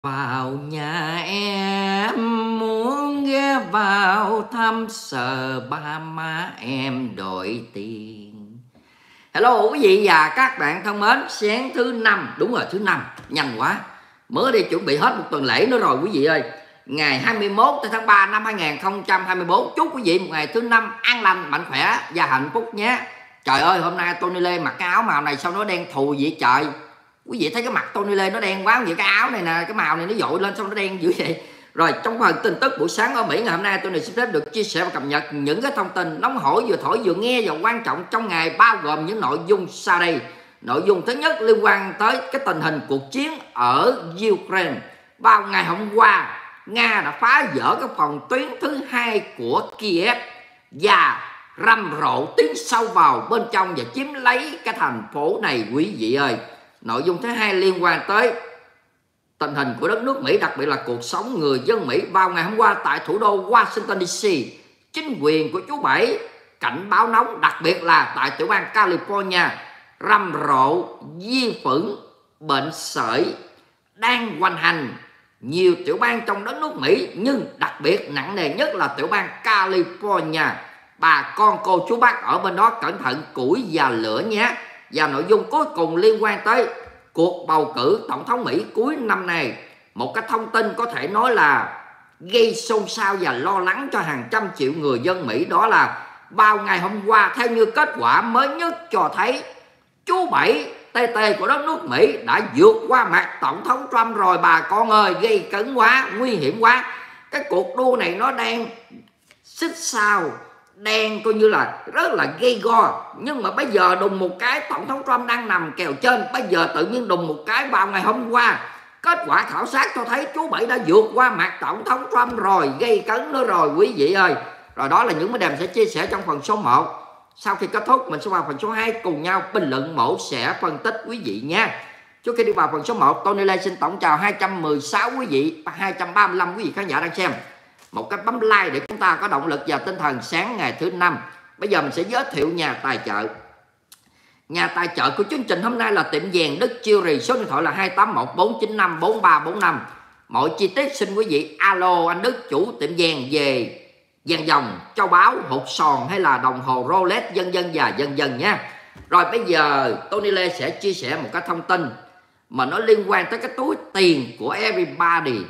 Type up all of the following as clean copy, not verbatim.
Vào nhà em muốn ghé vào thăm sờ ba má em đổi tiền. Hello quý vị và các bạn thân mến, sáng thứ năm, đúng rồi thứ năm, nhanh quá. Mới đi chuẩn bị hết một tuần lễ nữa rồi quý vị ơi. Ngày 21 tháng 3 năm 2024. Chúc quý vị một ngày thứ năm an lành, mạnh khỏe và hạnh phúc nhé. Trời ơi, hôm nay Tony Lê mặc cái áo màu này sao nó đen thù vậy trời. Quý vị thấy cái mặt Tony Lê nó đen quá vậy, cái áo này nè, cái màu này nó dội lên xong nó đen dữ vậy. Rồi trong phần tin tức buổi sáng ở Mỹ ngày hôm nay, Tony xin phép được chia sẻ và cập nhật những cái thông tin nóng hổi vừa thổi vừa nghe và quan trọng trong ngày, bao gồm những nội dung sau đây. Nội dung thứ nhất liên quan tới cái tình hình cuộc chiến ở Ukraine. Vào ngày hôm qua, Nga đã phá vỡ cái phòng tuyến thứ hai của Kiev và rầm rộ tiến sâu vào bên trong và chiếm lấy cái thành phố này quý vị ơi. Nội dung thứ hai liên quan tới tình hình của đất nước Mỹ, đặc biệt là cuộc sống người dân Mỹ. Vào ngày hôm qua tại thủ đô Washington DC, chính quyền của chú Bảy cảnh báo nóng, đặc biệt là tại tiểu bang California, rầm rộ vi khuẩn bệnh sởi đang hoành hành nhiều tiểu bang trong đất nước Mỹ, nhưng đặc biệt nặng nề nhất là tiểu bang California. Bà con cô chú bác ở bên đó cẩn thận củi và lửa nhé. Và nội dung cuối cùng liên quan tới cuộc bầu cử tổng thống Mỹ cuối năm này. Một cái thông tin có thể nói là gây xôn xao và lo lắng cho hàng trăm triệu người dân Mỹ. Đó là vào ngày hôm qua, theo như kết quả mới nhất cho thấy, chú Bảy TT của đất nước Mỹ đã vượt qua mặt tổng thống Trump rồi bà con ơi. Gây cấn quá, nguy hiểm quá. Cái cuộc đua này nó đang xích sao, đang coi như là rất là gây go. Nhưng mà bây giờ đùng một cái tổng thống Trump đang nằm kèo trên, bây giờ tự nhiên đùng một cái vào ngày hôm qua, kết quả khảo sát cho thấy chú Bảy đã vượt qua mặt tổng thống Trump rồi. Gây cấn nữa rồi quý vị ơi. Rồi đó là những vấn đề mình sẽ chia sẻ trong phần số 1. Sau khi kết thúc mình sẽ vào phần số 2 cùng nhau bình luận, mổ xẻ, phân tích quý vị nha. Trước khi đi vào phần số 1, Tony Lê xin tổng chào 216 quý vị và 235 quý vị khán giả đang xem. Một cách bấm like để chúng ta có động lực và tinh thần sáng ngày thứ năm. Bây giờ mình sẽ giới thiệu nhà tài trợ. Nhà tài trợ của chương trình hôm nay là tiệm vàng Đức Jewelry, số điện thoại là 2814954345. Mọi chi tiết xin quý vị alo anh Đức, chủ tiệm vàng về vàng dòng, châu báu, hột sòn hay là đồng hồ Rolex vân vân và vân vân nha. Rồi bây giờ Tony Lê sẽ chia sẻ một cái thông tin mà nó liên quan tới cái túi tiền của everybody,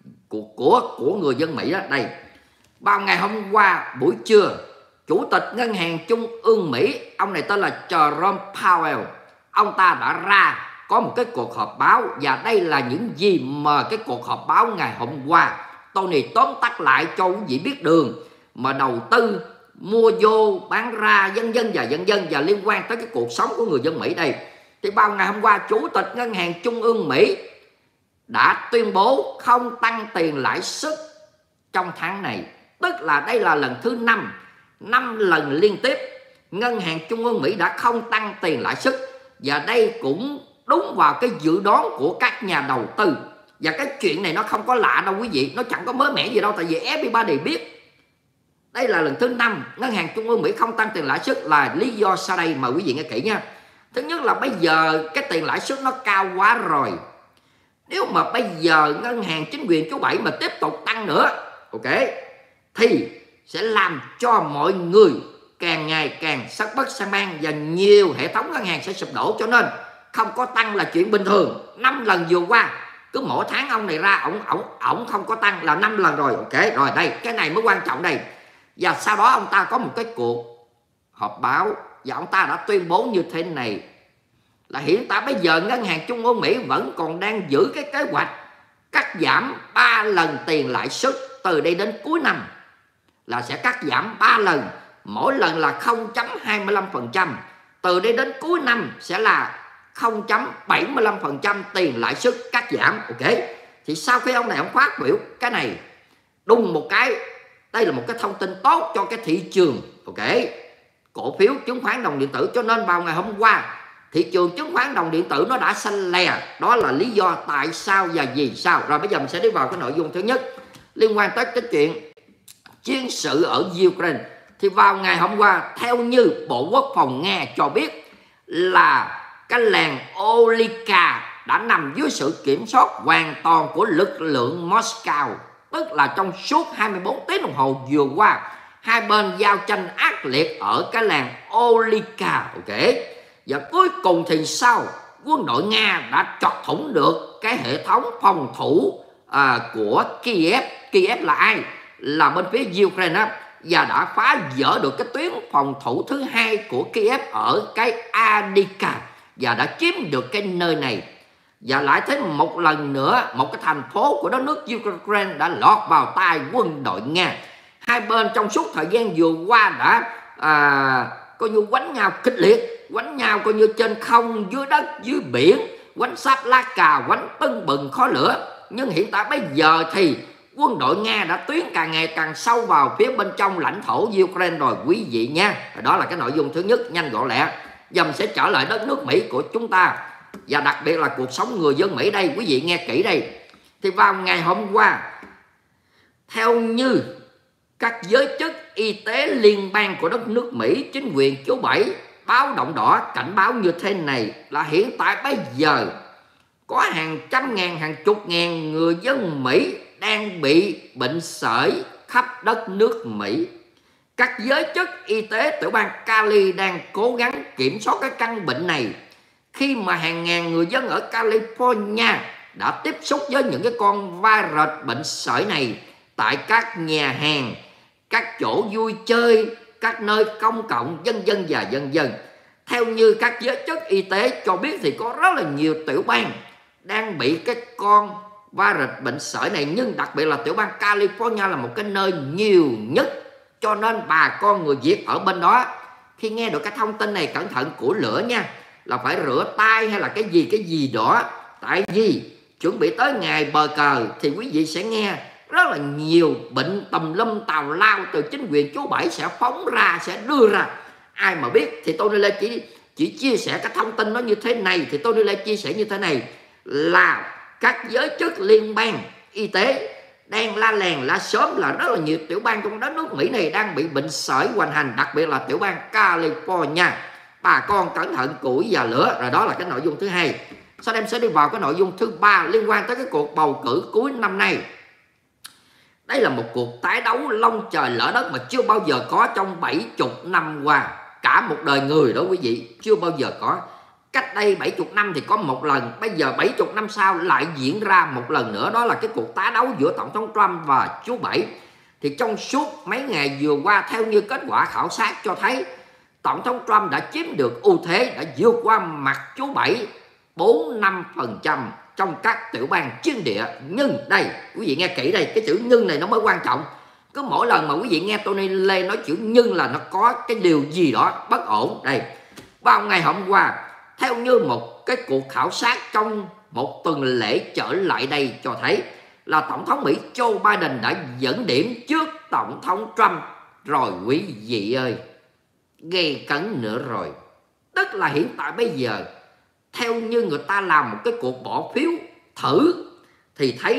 của người dân Mỹ đó. Đây, vào ngày hôm qua buổi trưa, Chủ tịch Ngân hàng Trung ương Mỹ, ông này tên là Jerome Powell, ông ta đã ra có một cái cuộc họp báo. Và đây là những gì mà cái cuộc họp báo ngày hôm qua. Tony tóm tắt lại cho quý vị biết đường mà đầu tư, mua vô, bán ra, vân vân và vân vân, và liên quan tới cái cuộc sống của người dân Mỹ đây. Thì vào ngày hôm qua, Chủ tịch Ngân hàng Trung ương Mỹ đã tuyên bố không tăng tiền lãi suất trong tháng này. Tức là đây là lần thứ 5 lần liên tiếp Ngân hàng Trung ương Mỹ đã không tăng tiền lãi suất. Và đây cũng đúng vào cái dự đoán của các nhà đầu tư. Và cái chuyện này nó không có lạ đâu quý vị, nó chẳng có mới mẻ gì đâu, tại vì everybody biết. Đây là lần thứ 5 Ngân hàng Trung ương Mỹ không tăng tiền lãi suất. Là lý do sau đây mà quý vị nghe kỹ nha. Thứ nhất là bây giờ cái tiền lãi suất nó cao quá rồi. Nếu mà bây giờ ngân hàng chính quyền chú Bảy mà tiếp tục tăng nữa, ok, thì sẽ làm cho mọi người càng ngày càng sắc bất sang bang và nhiều hệ thống ngân hàng sẽ sụp đổ. Cho nên không có tăng là chuyện bình thường. 5 lần vừa qua, cứ mỗi tháng ông này ra ổng không có tăng là 5 lần rồi. Ok, rồi đây, cái này mới quan trọng đây. Và sau đó ông ta có một cái cuộc họp báo và ông ta đã tuyên bố như thế này, là hiện tại bây giờ Ngân hàng Trung ương Mỹ vẫn còn đang giữ cái kế hoạch cắt giảm 3 lần tiền lãi suất từ đây đến cuối năm. Là sẽ cắt giảm 3 lần, mỗi lần là 0.25%. Từ đây đến cuối năm sẽ là 0.75% tiền lãi suất cắt giảm. Ok, thì sau khi ông này ông phát biểu cái này, đùng một cái, đây là một cái thông tin tốt cho cái thị trường. Ok, cổ phiếu chứng khoán đồng điện tử. Cho nên vào ngày hôm qua, thị trường chứng khoán đồng điện tử nó đã xanh lè. Đó là lý do tại sao và vì sao. Rồi bây giờ mình sẽ đi vào cái nội dung thứ nhất liên quan tới cái chuyện chiến sự ở Ukraine. Thì vào ngày hôm qua, theo như Bộ Quốc phòng Nga cho biết, là cái làng Olivka đã nằm dưới sự kiểm soát hoàn toàn của lực lượng Moscow. Tức là trong suốt 24 tiếng đồng hồ vừa qua, hai bên giao tranh ác liệt ở cái làng Olika. Ok. Và cuối cùng thì sao? Quân đội Nga đã chọc thủng được cái hệ thống phòng thủ của Kiev. Kiev là ai? Là bên phía Ukraine, và đã phá vỡ được cái tuyến phòng thủ thứ hai của Kiev ở cái Adika, và đã chiếm được cái nơi này. Và lại thêm một lần nữa, một cái thành phố của đất nước Ukraine đã lọt vào tay quân đội Nga. Hai bên trong suốt thời gian vừa qua đã coi như quánh nhau kịch liệt, quánh nhau coi như trên không, dưới đất, dưới biển, quánh sáp lá cà, quánh tưng bừng khói lửa. Nhưng hiện tại bây giờ thì quân đội Nga đã tiến càng ngày càng sâu vào phía bên trong lãnh thổ Ukraine rồi quý vị nha. Đó là cái nội dung thứ nhất, nhanh gọn lẹ. Dầm sẽ trở lại đất nước Mỹ của chúng ta, và đặc biệt là cuộc sống người dân Mỹ đây. Quý vị nghe kỹ đây. Thì vào ngày hôm qua, theo như các giới chức y tế liên bang của đất nước Mỹ, chính quyền chú Bảy báo động đỏ cảnh báo như thế này là hiện tại bây giờ có hàng trăm ngàn, hàng chục ngàn người dân Mỹ đang bị bệnh sởi khắp đất nước Mỹ. Các giới chức y tế tiểu bang Cali đang cố gắng kiểm soát cái căn bệnh này, khi mà hàng ngàn người dân ở California đã tiếp xúc với những cái con virus bệnh sởi này tại các nhà hàng, các chỗ vui chơi, các nơi công cộng, vân vân và vân vân. Theo như các giới chức y tế cho biết thì có rất là nhiều tiểu bang đang bị cái con virus bệnh sởi này, nhưng đặc biệt là tiểu bang California là một cái nơi nhiều nhất. Cho nên bà con người Việt ở bên đó khi nghe được cái thông tin này cẩn thận của lửa nha, là phải rửa tay hay là cái gì đó. Tại vì chuẩn bị tới ngày bờ cờ thì quý vị sẽ nghe rất là nhiều bệnh tùm lum tào lao từ chính quyền chú Bảy sẽ phóng ra, sẽ đưa ra. Ai mà biết thì Tony Lê chỉ chia sẻ cái thông tin nó như thế này. Thì Tony Lê chia sẻ như thế này là các giới chức liên bang y tế đang la làng la xóm là rất là nhiều tiểu bang trong đất nước Mỹ này đang bị bệnh sởi hoành hành, đặc biệt là tiểu bang California. Bà con cẩn thận củi và lửa. Rồi đó là cái nội dung thứ hai. Sau đây em sẽ đi vào cái nội dung thứ ba liên quan tới cái cuộc bầu cử cuối năm nay. Đây là một cuộc tái đấu long trời lỡ đất mà chưa bao giờ có trong 70 năm qua. Cả một đời người đó quý vị, chưa bao giờ có. Cách đây 70 năm thì có một lần, bây giờ 70 năm sau lại diễn ra một lần nữa. Đó là cái cuộc tái đấu giữa Tổng thống Trump và chú Bảy. Thì trong suốt mấy ngày vừa qua, theo như kết quả khảo sát cho thấy, Tổng thống Trump đã chiếm được ưu thế, đã vượt qua mặt chú Bảy 4-5% trong các tiểu bang chiến địa. Nhưng đây, quý vị nghe kỹ đây, cái chữ nhưng này nó mới quan trọng. Cứ mỗi lần mà quý vị nghe Tony Lê nói chữ nhưng là nó có cái điều gì đó bất ổn. Đây, vào ngày hôm qua, theo như một cái cuộc khảo sát trong một tuần lễ trở lại đây cho thấy là Tổng thống Mỹ Joe Biden đã dẫn điểm trước Tổng thống Trump rồi quý vị ơi. Gây cấn nữa rồi. Tức là hiện tại bây giờ, theo như người ta làm một cái cuộc bỏ phiếu thử thì thấy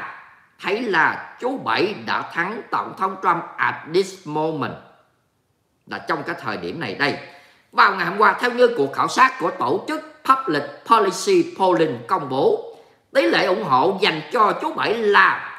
là chú Bảy đã thắng Tổng thống Trump at this moment, là trong cái thời điểm này đây. Vào ngày hôm qua, theo như cuộc khảo sát của tổ chức Public Policy Polling công bố, tỷ lệ ủng hộ dành cho chú Bảy là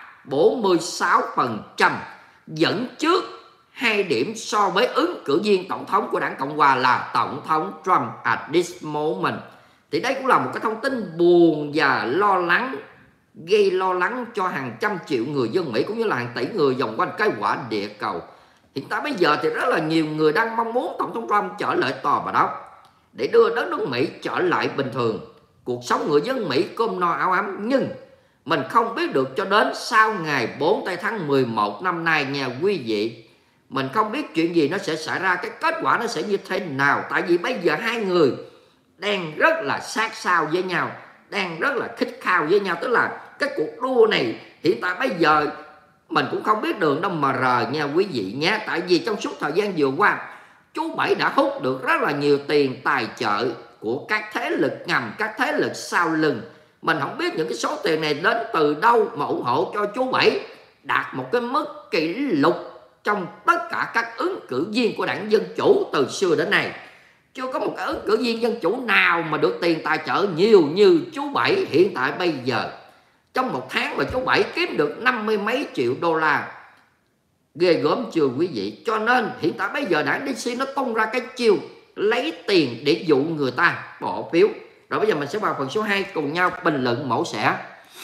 46%, dẫn trước 2 điểm so với ứng cử viên tổng thống của đảng Cộng Hòa là Tổng thống Trump at this moment. Thì đây cũng là một cái thông tin buồn và lo lắng, gây lo lắng cho hàng trăm triệu người dân Mỹ cũng như là hàng tỷ người vòng quanh cái quả địa cầu. Hiện tại bây giờ thì rất là nhiều người đang mong muốn Tổng thống Trump trở lại Tòa Bạch Ốc để đưa đất nước Mỹ trở lại bình thường, cuộc sống người dân Mỹ cơm no áo ấm. Nhưng mình không biết được cho đến sau ngày 4 tháng 11 năm nay nha quý vị. Mình không biết chuyện gì nó sẽ xảy ra, cái kết quả nó sẽ như thế nào. Tại vì bây giờ hai người đang rất là sát sao với nhau, đang rất là khích khao với nhau. Tức là cái cuộc đua này hiện tại bây giờ mình cũng không biết đường đâu mà rờ nha quý vị nhé. Tại vì trong suốt thời gian vừa qua, chú Bảy đã hút được rất là nhiều tiền tài trợ của các thế lực ngầm, các thế lực sau lưng. Mình không biết những cái số tiền này đến từ đâu mà ủng hộ cho chú Bảy đạt một cái mức kỷ lục trong tất cả các ứng cử viên của đảng Dân Chủ từ xưa đến nay. Chưa có một cái ứng cử viên dân chủ nào mà được tiền tài trợ nhiều như chú Bảy hiện tại bây giờ. Trong một tháng mà chú Bảy kiếm được 50 mấy triệu đô la. Ghê gớm chưa quý vị? Cho nên hiện tại bây giờ đảng DC nó tung ra cái chiêu lấy tiền để dụ người ta bỏ phiếu. Rồi bây giờ mình sẽ vào phần số 2 cùng nhau bình luận mẫu xẻ.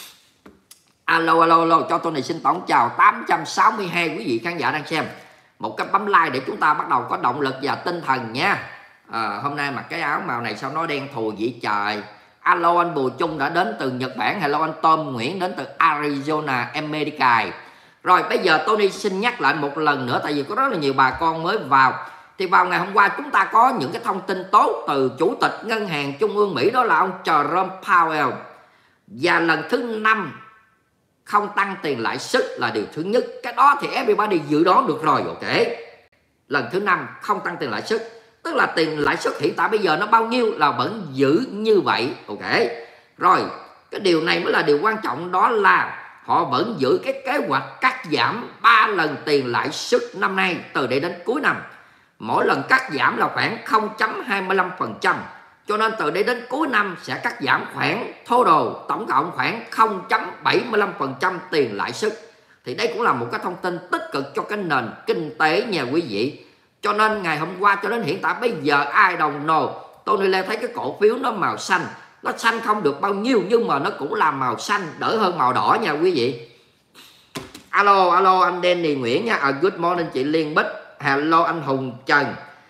Alo, cho tôi này xin tổng chào 862 quý vị khán giả đang xem. Một cái bấm like để chúng ta bắt đầu có động lực và tinh thần nha. Hôm nay mặc cái áo màu này sao nó đen thù vậy trời. Alo anh Bùi Trung đã đến từ Nhật Bản. Hello anh Tom Nguyễn đến từ Arizona, America. Rồi bây giờ Tony xin nhắc lại một lần nữa, tại vì có rất là nhiều bà con mới vào. Thì vào ngày hôm qua chúng ta có những cái thông tin tốt từ Chủ tịch Ngân hàng Trung ương Mỹ, đó là ông Jerome Powell. Và lần thứ 5 không tăng tiền lãi suất là điều thứ nhất. Cái đó thì everybody dự đoán được rồi, ok. Lần thứ 5 không tăng tiền lãi suất, tức là tiền lãi suất hiện tại bây giờ nó bao nhiêu là vẫn giữ như vậy, ok. Rồi cái điều này mới là điều quan trọng, đó là họ vẫn giữ cái kế hoạch cắt giảm 3 lần tiền lãi suất năm nay từ đây đến cuối năm. Mỗi lần cắt giảm là khoảng 0.25%. Cho nên từ đây đến cuối năm sẽ cắt giảm khoảng total tổng cộng khoảng 0.75% tiền lãi suất. Thì đây cũng là một cái thông tin tích cực cho cái nền kinh tế nha quý vị. Cho nên ngày hôm qua cho đến hiện tại bây giờ ai đồng nồ, Tony Lê thấy cái cổ phiếu nó màu xanh. Nó xanh không được bao nhiêu nhưng mà nó cũng là màu xanh, đỡ hơn màu đỏ nha quý vị. Alo anh Danny Nguyễn nha. Good morning chị Liên Bích. Hello anh Hùng Trần.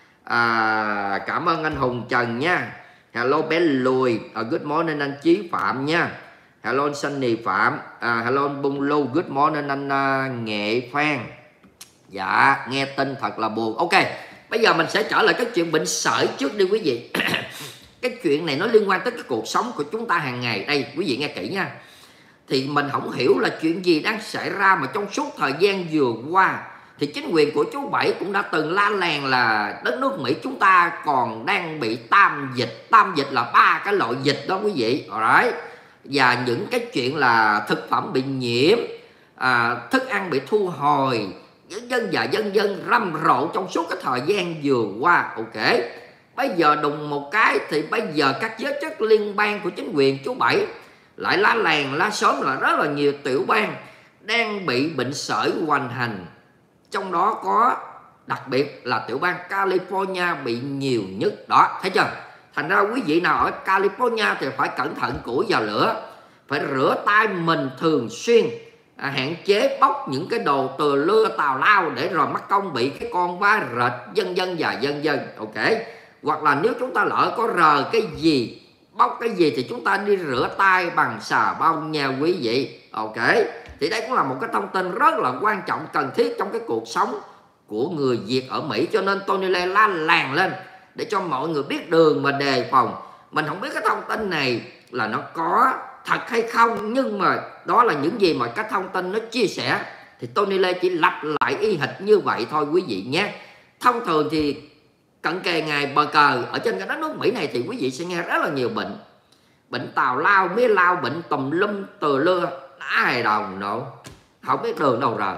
Cảm ơn anh Hùng Trần nha. Hello bé Lùi. Good morning anh Chí Phạm nha. Hello anh Sunny Phạm. Hello anh Bung Lu. Good morning anh Nghệ Phan. Dạ nghe tin thật là buồn. Ok, bây giờ mình sẽ trở lại cái chuyện bệnh sởi trước đi quý vị. Cái chuyện này nó liên quan tới cái cuộc sống của chúng ta hàng ngày. Đây quý vị nghe kỹ nha. Thì mình không hiểu là chuyện gì đang xảy ra mà trong suốt thời gian vừa qua thì chính quyền của chú Bảy cũng đã từng la làng là đất nước Mỹ chúng ta còn đang bị tam dịch. Tam dịch là 3 cái loại dịch đó quý vị. Alright. Và những cái chuyện là thực phẩm bị nhiễm, thức ăn bị thu hồi, dân dân rầm rộ trong suốt cái thời gian vừa qua, ok. Bây giờ đùng một cái thì bây giờ các giới chức liên bang của chính quyền chú Bảy lại la làng la xóm là rất là nhiều tiểu bang đang bị bệnh sởi hoành hành. Trong đó có đặc biệt là tiểu bang California bị nhiều nhất. Đó, thấy chưa? Thành ra quý vị nào ở California thì phải cẩn thận củi vào lửa, phải rửa tay mình thường xuyên, hạn chế bóc những cái đồ từ lưa tào lao để rồi mắc công bị cái con vá rệt dân dân, ok. Hoặc là nếu chúng ta lỡ có rờ cái gì, bóc cái gì thì chúng ta đi rửa tay bằng xà bông nha quý vị, ok. Thì đây cũng là một cái thông tin rất là quan trọng, cần thiết trong cái cuộc sống của người Việt ở Mỹ. Cho nên Tony Lê la làng lên để cho mọi người biết đường mà đề phòng. Mình không biết cái thông tin này là nó có thật hay không, nhưng mà đó là những gì mà cái thông tin nó chia sẻ thì Tony Lê chỉ lặp lại y hệt như vậy thôi quý vị nhé. Thông thường thì cận kề ngày bờ cờ ở trên cái đất nước Mỹ này thì quý vị sẽ nghe rất là nhiều bệnh. Bệnh tào lao, mía lao, bệnh tùm lum từ lưa, ai đồng nộ, không biết đường đâu rồi.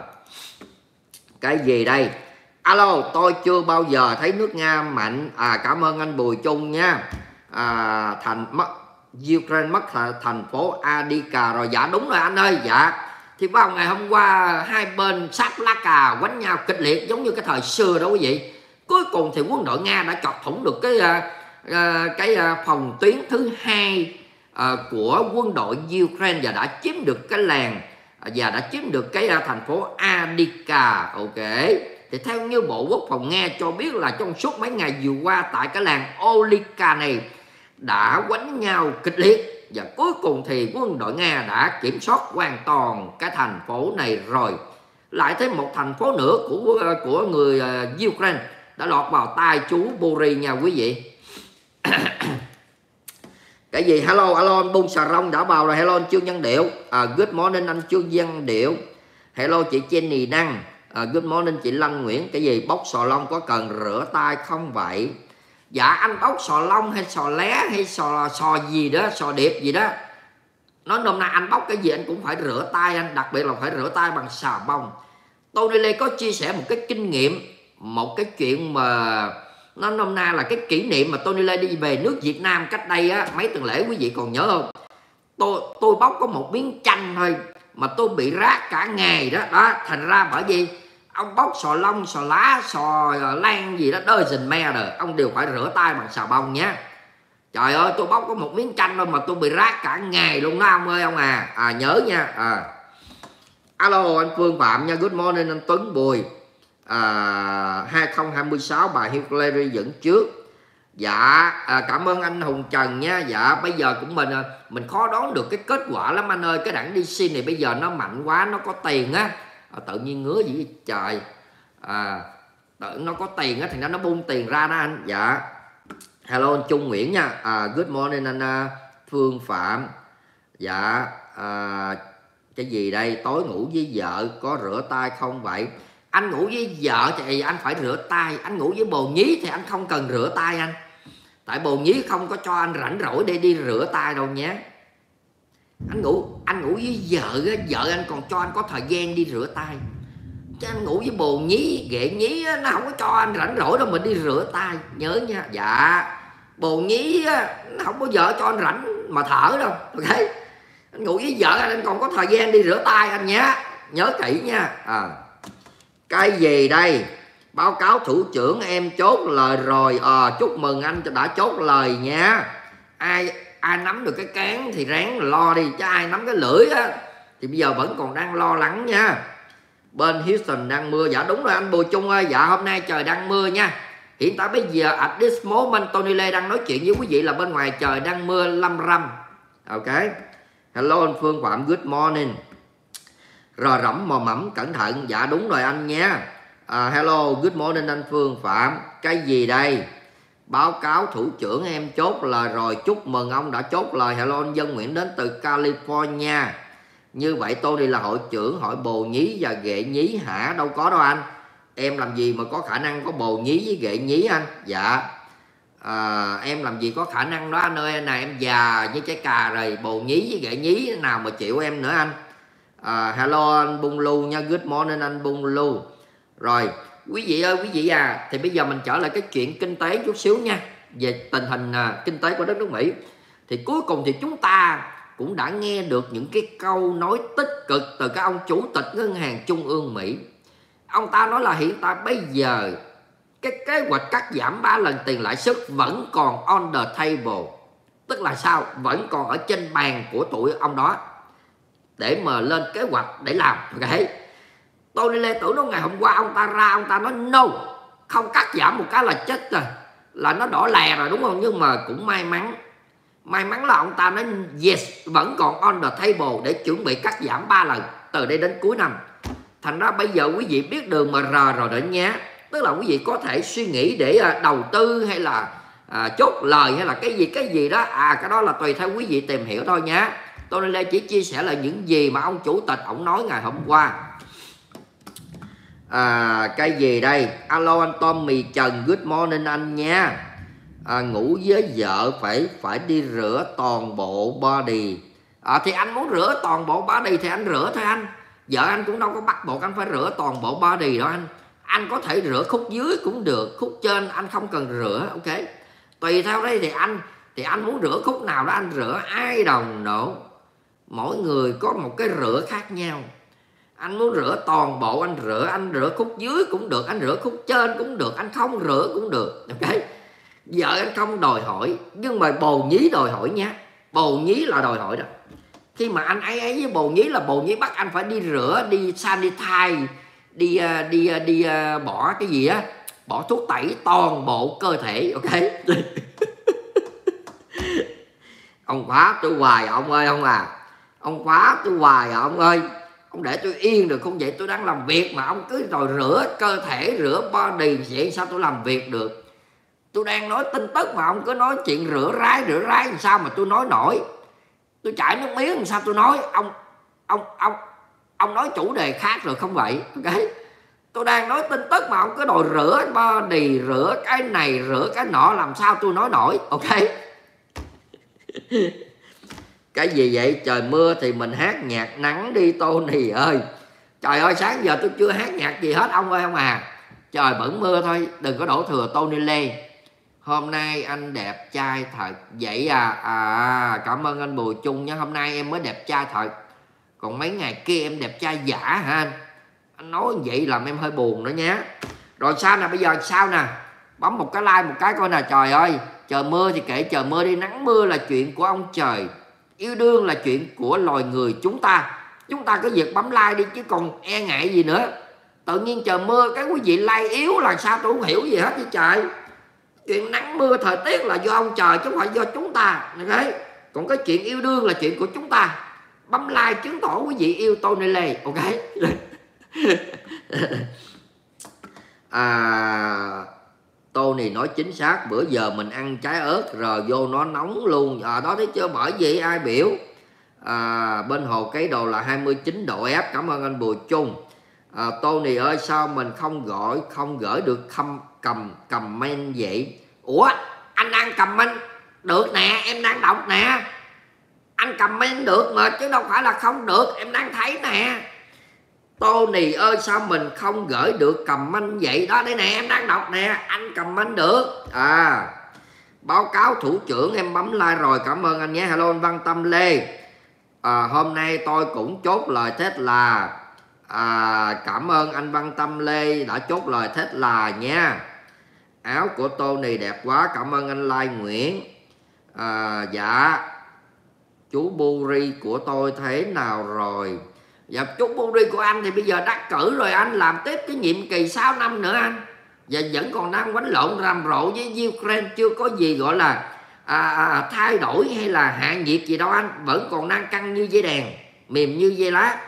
Cái gì đây? Alo, tôi chưa bao giờ thấy nước Nga mạnh. Cảm ơn anh Bùi Trung nha. Ukraine mất thành phố Adika rồi. Dạ đúng rồi anh ơi. Dạ. Thì vào ngày hôm qua hai bên sáp lá cà quánh nhau kịch liệt giống như cái thời xưa đó quý vị. Cuối cùng thì quân đội Nga đã chọc thủng được cái phòng tuyến thứ 2 của quân đội Ukraine và đã chiếm được cái làng và đã chiếm được cái thành phố Adika, ok. Thì theo như Bộ Quốc phòng Nga cho biết là trong suốt mấy ngày vừa qua tại cái làng Olika này đã quánh nhau kịch liệt và cuối cùng thì quân đội Nga đã kiểm soát hoàn toàn cái thành phố này rồi. Lại thêm một thành phố nữa của người Ukraine đã lọt vào tay chú Bori nha quý vị. Cái gì? Hello anh Bung Xà Rông đã vào rồi. Hello anh Trương Văn Điệu. Good morning anh Trương Văn Điệu. Hello chị Jenny Đăng. Good morning chị Lân Nguyễn. Cái gì? Bóc sò lông có cần rửa tay không vậy? Dạ anh bóc sò lông hay sò lé hay sò gì đó, sò điệp gì đó, nói nôm na anh bóc cái gì anh cũng phải rửa tay anh, đặc biệt là phải rửa tay bằng xà bông. Tony Lê có chia sẻ một cái kinh nghiệm, một cái chuyện mà Nó nôm na là cái kỷ niệm mà Tony Lê đi về nước Việt Nam cách đây á, mấy tuần lễ, quý vị còn nhớ không? Tôi bóc có một miếng chanh thôi mà tôi bị rát cả ngày đó. Thành ra bởi vì ông bóc xò lông, xò lá, xò lan gì đó doesn't matter, ông đều phải rửa tay bằng xà bông nhé. Trời ơi, tôi bóc có một miếng chanh thôi mà tôi bị rát cả ngày luôn đó ông ơi ông à. Nhớ nha. Alo anh Phương Phạm nha, good morning anh Tuấn Bùi. 2026 bà Hillary dẫn trước. Dạ cảm ơn anh Hùng Trần nha. Dạ bây giờ cũng mình khó đoán được cái kết quả lắm anh ơi. Cái đảng DC này bây giờ nó mạnh quá, nó có tiền á. Tự nhiên ngứa gì trời. Nó có tiền á thì nó bung tiền ra đó anh. Dạ hello anh Trung Nguyễn nha. Good morning anh Phương Phạm. Dạ cái gì đây, tối ngủ với vợ có rửa tay không vậy? Anh ngủ với vợ thì anh phải rửa tay. Anh ngủ với bồ nhí thì anh không cần rửa tay anh. Tại bồ nhí không có cho anh rảnh rỗi để đi rửa tay đâu nhé. Anh ngủ với vợ á, vợ anh còn cho anh có thời gian đi rửa tay. Chứ anh ngủ với bồ nhí, ghệ nhí á, nó không có cho anh rảnh rỗi đâu mà đi rửa tay. Nhớ nha. Dạ bồ nhí á, nó không bao giờ cho anh rảnh mà thở đâu. Ok, anh ngủ với vợ anh còn có thời gian đi rửa tay anh nhé. Nhớ kỹ nha. Cái gì đây? Báo cáo thủ trưởng em chốt lời rồi. Chúc mừng anh đã chốt lời nha. Ai nắm được cái cán thì ráng lo đi, chứ ai nắm cái lưỡi á thì bây giờ vẫn còn đang lo lắng nha. Bên Houston đang mưa. Dạ đúng rồi anh Bùi Trung ơi. Dạ hôm nay trời đang mưa nha. Hiện tại bây giờ at this moment Tony Lê đang nói chuyện với quý vị là bên ngoài trời đang mưa lâm râm. Ok. Hello anh Phương Phạm, good morning. Rò rẫm mò mẫm cẩn thận. Dạ đúng rồi anh nha. Hello good morning anh Phương Phạm. Cái gì đây? Báo cáo thủ trưởng em chốt lời rồi. Chúc mừng ông đã chốt lời. Hello anh Dân Nguyễn đến từ California. Như vậy tôi đi là hội trưởng hội bồ nhí và ghệ nhí hả? Đâu có đâu anh. Em làm gì mà có khả năng có bồ nhí với ghệ nhí anh? Dạ em làm gì có khả năng đó anh ơi. Này em già như trái cà rồi, bồ nhí với ghệ nhí nào mà chịu em nữa anh. Hello anh Bung Lu nha, good morning anh Bung Lu. Rồi quý vị ơi quý vị thì bây giờ mình trở lại cái chuyện kinh tế chút xíu nha. Về tình hình kinh tế của đất nước Mỹ. Thì cuối cùng thì chúng ta cũng đã nghe được những cái câu nói tích cực từ các ông chủ tịch ngân hàng trung ương Mỹ. Ông ta nói là hiện tại bây giờ cái kế hoạch cắt giảm 3 lần tiền lãi suất vẫn còn on the table. Tức là sao? Vẫn còn ở trên bàn của tụi ông đó để mà lên kế hoạch để làm. Ok, Tony Lê tưởng nó ngày hôm qua ông ta ra ông ta nói no, không cắt giảm một cái là chết rồi, là nó đỏ lè rồi đúng không? Nhưng mà cũng may mắn là ông ta nói yes, vẫn còn on the table để chuẩn bị cắt giảm 3 lần từ đây đến cuối năm. Thành ra bây giờ quý vị biết đường mà rờ rồi đó nhé. Tức là quý vị có thể suy nghĩ để đầu tư hay là chốt lời hay là cái gì đó. Cái đó là tùy theo quý vị tìm hiểu thôi nhé. Tony Lê chỉ chia sẻ là những gì mà ông chủ tịch ông nói ngày hôm qua. Cái gì đây? Alo anh Tommy Trần, good morning anh nha. Ngủ với vợ phải đi rửa toàn bộ body. Thì anh muốn rửa toàn bộ body thì anh rửa thôi anh. Vợ anh cũng đâu có bắt buộc anh phải rửa toàn bộ body đâu anh. Anh có thể rửa khúc dưới cũng được, khúc trên anh không cần rửa. Ok, tùy theo đây thì anh muốn rửa khúc nào đó anh rửa. Ai đồng nổ, mỗi người có một cái rửa khác nhau. Anh muốn rửa toàn bộ anh rửa khúc dưới cũng được, anh rửa khúc trên cũng được, anh không rửa cũng được. Ok, vợ anh không đòi hỏi, nhưng mà bồ nhí đòi hỏi nha. Bồ nhí là đòi hỏi đó. Khi mà anh ấy với bồ nhí là bồ nhí bắt anh phải đi rửa, đi sanitize, đi bỏ cái gì á, bỏ thuốc tẩy toàn bộ cơ thể. Ok ông khóa tôi hoài ông ơi ông ông khóa tôi hoài ông ơi. Ông để tôi yên được không? Vậy tôi đang làm việc mà ông cứ rồi rửa cơ thể, rửa body, vậy sao tôi làm việc được? Tôi đang nói tin tức mà ông cứ nói chuyện rửa rái làm sao mà tôi nói nổi? Tôi chảy nước miếng làm sao tôi nói? Ông nói chủ đề khác rồi không vậy? Ok, tôi đang nói tin tức mà ông cứ đòi rửa body, rửa cái này, rửa cái nọ, làm sao tôi nói nổi? Ok cái gì vậy? Trời mưa thì mình hát nhạc nắng đi Tony ơi. Trời ơi sáng giờ tôi chưa hát nhạc gì hết ông ơi ông trời vẫn mưa thôi, đừng có đổ thừa Tony Lê. Hôm nay anh đẹp trai thật. Vậy cảm ơn anh Bùi Trung nhé. Hôm nay em mới đẹp trai thật, còn mấy ngày kia em đẹp trai giả hả anh? Anh nói vậy làm em hơi buồn đó nhé. Rồi sao nè, bây giờ sao nè, bấm một cái like một cái coi nè. Trời ơi, trời mưa thì kệ trời mưa đi, nắng mưa là chuyện của ông trời, yêu đương là chuyện của loài người chúng ta. Chúng ta cứ việc bấm like đi chứ còn e ngại gì nữa. Tự nhiên trời mưa cái quý vị like yếu là sao tôi không hiểu gì hết với trời. Chuyện nắng mưa thời tiết là do ông trời chứ không phải do chúng ta. Okay? Còn cái chuyện yêu đương là chuyện của chúng ta. Bấm like chứng tỏ quý vị yêu Tony Lê. Ok. Tony nói chính xác, bữa giờ mình ăn trái ớt rồi vô nó nóng luôn. Đó thấy chưa, bởi vậy ai biểu. Bên hồ cái đồ là 29 độ F. Cảm ơn anh Bùi Trung. Tony ơi sao mình không gửi được comment vậy? Ủa anh đang comment được nè, em đang đọc nè, anh comment được mà chứ đâu phải là không được, em đang thấy nè. Tony ơi sao mình không gửi được comment vậy? Đó đây nè, em đang đọc nè, anh comment được. Báo cáo thủ trưởng em bấm like rồi, cảm ơn anh nhé. Hello anh Văn Tâm Lê. Hôm nay tôi cũng chốt lời Tesla. Cảm ơn anh Văn Tâm Lê đã chốt lời Tesla nha. Áo của Tony đẹp quá, cảm ơn anh Lai Nguyễn. Dạ chú Buri của tôi thế nào rồi? Dạ chú Buri của anh thì bây giờ đắc cử rồi, anh làm tiếp cái nhiệm kỳ 6 năm nữa anh. Và vẫn còn đang quánh lộn rầm rộ với Ukraine, chưa có gì gọi là thay đổi hay là hạ nhiệt gì đâu anh. Vẫn còn đang căng như dây đèn, mềm như dây lá.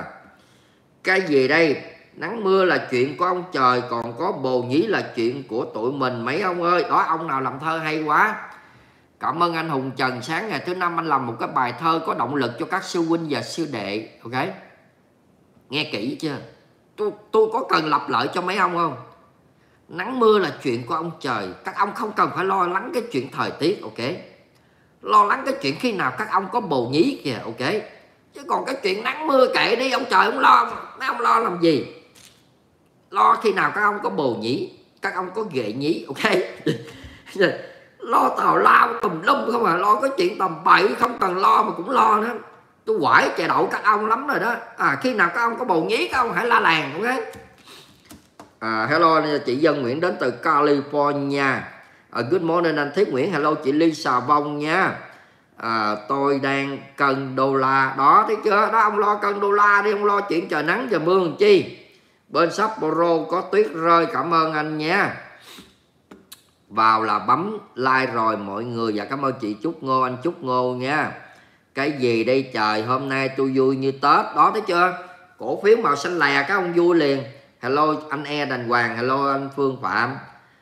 Cái gì đây? Nắng mưa là chuyện của ông trời, còn có bồ nhí là chuyện của tụi mình mấy ông ơi. Đó, ông nào làm thơ hay quá. Cảm ơn anh Hùng Trần. Sáng ngày thứ năm anh làm một cái bài thơ có động lực cho các sư huynh và sư đệ. Ok, nghe kỹ chưa? Tôi có cần lặp lại cho mấy ông không? Nắng mưa là chuyện của ông trời, các ông không cần phải lo lắng cái chuyện thời tiết. Ok, lo lắng cái chuyện khi nào các ông có bồ nhí kìa. Ok, chứ còn cái chuyện nắng mưa kệ đi, ông trời không lo. Mấy ông lo làm gì? Lo khi nào các ông có bồ nhí, các ông có ghệ nhí. Ok. Lo tào lao tùm lum không à, lo cái chuyện tầm bậy không cần lo mà cũng lo nữa. Tôi quải chè đậu các ông lắm rồi đó. Khi nào các ông có bồ nhí các ông hãy la làng. Ok. Hello chị Dân Nguyễn đến từ California. Good morning anh Thiết Nguyễn. Hello chị Ly Xà Vong nha. Tôi đang cân đô la. Đó thấy chưa? Đó, ông lo cân đô la đi, ông lo chuyện trời nắng trời mưa làm chi. Bên Sapporo có tuyết rơi, cảm ơn anh nha. Vào là bấm like rồi mọi người. Và cảm ơn chị Trúc Ngô, anh Trúc Ngô nha. Cái gì đây trời, hôm nay tôi vui như Tết. Đó thấy chưa? Cổ phiếu màu xanh lè các ông vui liền. Hello anh E Đành Hoàng. Hello anh Phương Phạm.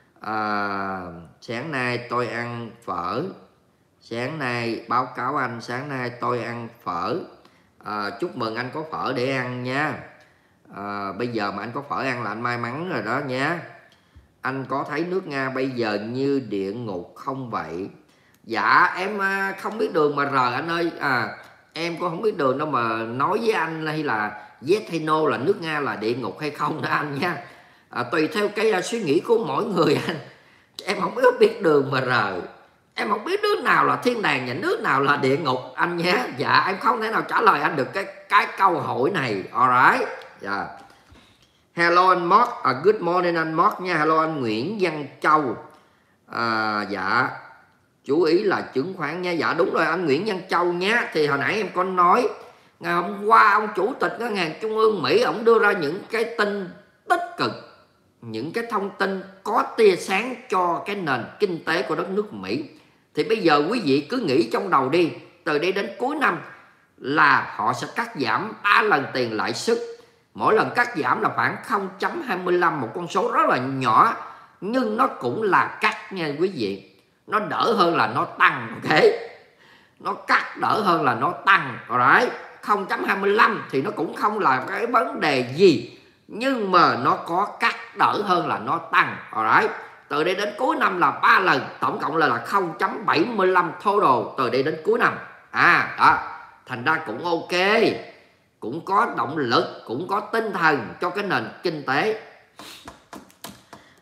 Sáng nay tôi ăn phở. Sáng nay báo cáo anh, sáng nay tôi ăn phở. Chúc mừng anh có phở để ăn nha. Bây giờ mà anh có phở ăn là anh may mắn rồi đó nha. Anh có thấy nước Nga bây giờ như địa ngục không vậy? Dạ em không biết đường mà rời anh ơi. Em cũng không biết đường đâu mà nói với anh hay là yes hay no là nước Nga là địa ngục hay không đó anh nha. Tùy theo cái suy nghĩ của mỗi người anh. Em không biết đường mà rời. Em không biết nước nào là thiên đàng và nước nào là địa ngục anh nhé. Dạ em không thể nào trả lời anh được cái câu hỏi này. Alright. Dạ. Hello anh Mark. Good morning anh Mark nha. Hello anh Nguyễn Văn Châu. Dạ chú ý là chứng khoán nha. Dạ đúng rồi anh Nguyễn Văn Châu nhé. Thì hồi nãy em có nói ngày hôm qua ông chủ tịch ngân hàng trung ương Mỹ ông đưa ra những cái tin tích cực, những cái thông tin có tia sáng cho cái nền kinh tế của đất nước Mỹ. Thì bây giờ quý vị cứ nghĩ trong đầu đi, từ đây đến cuối năm là họ sẽ cắt giảm 3 lần tiền lãi suất. Mỗi lần cắt giảm là khoảng 0.25, một con số rất là nhỏ, nhưng nó cũng là cắt nha quý vị. Nó đỡ hơn là nó tăng. Ok, nó cắt đỡ hơn là nó tăng. Alright. 0.25 thì nó cũng không là cái vấn đề gì, nhưng mà nó có cắt đỡ hơn là nó tăng. Alright. Từ đây đến cuối năm là 3 lần, tổng cộng là 0.75 total từ đây đến cuối năm. Đó, thành ra cũng ok, cũng có động lực, cũng có tinh thần cho cái nền kinh tế.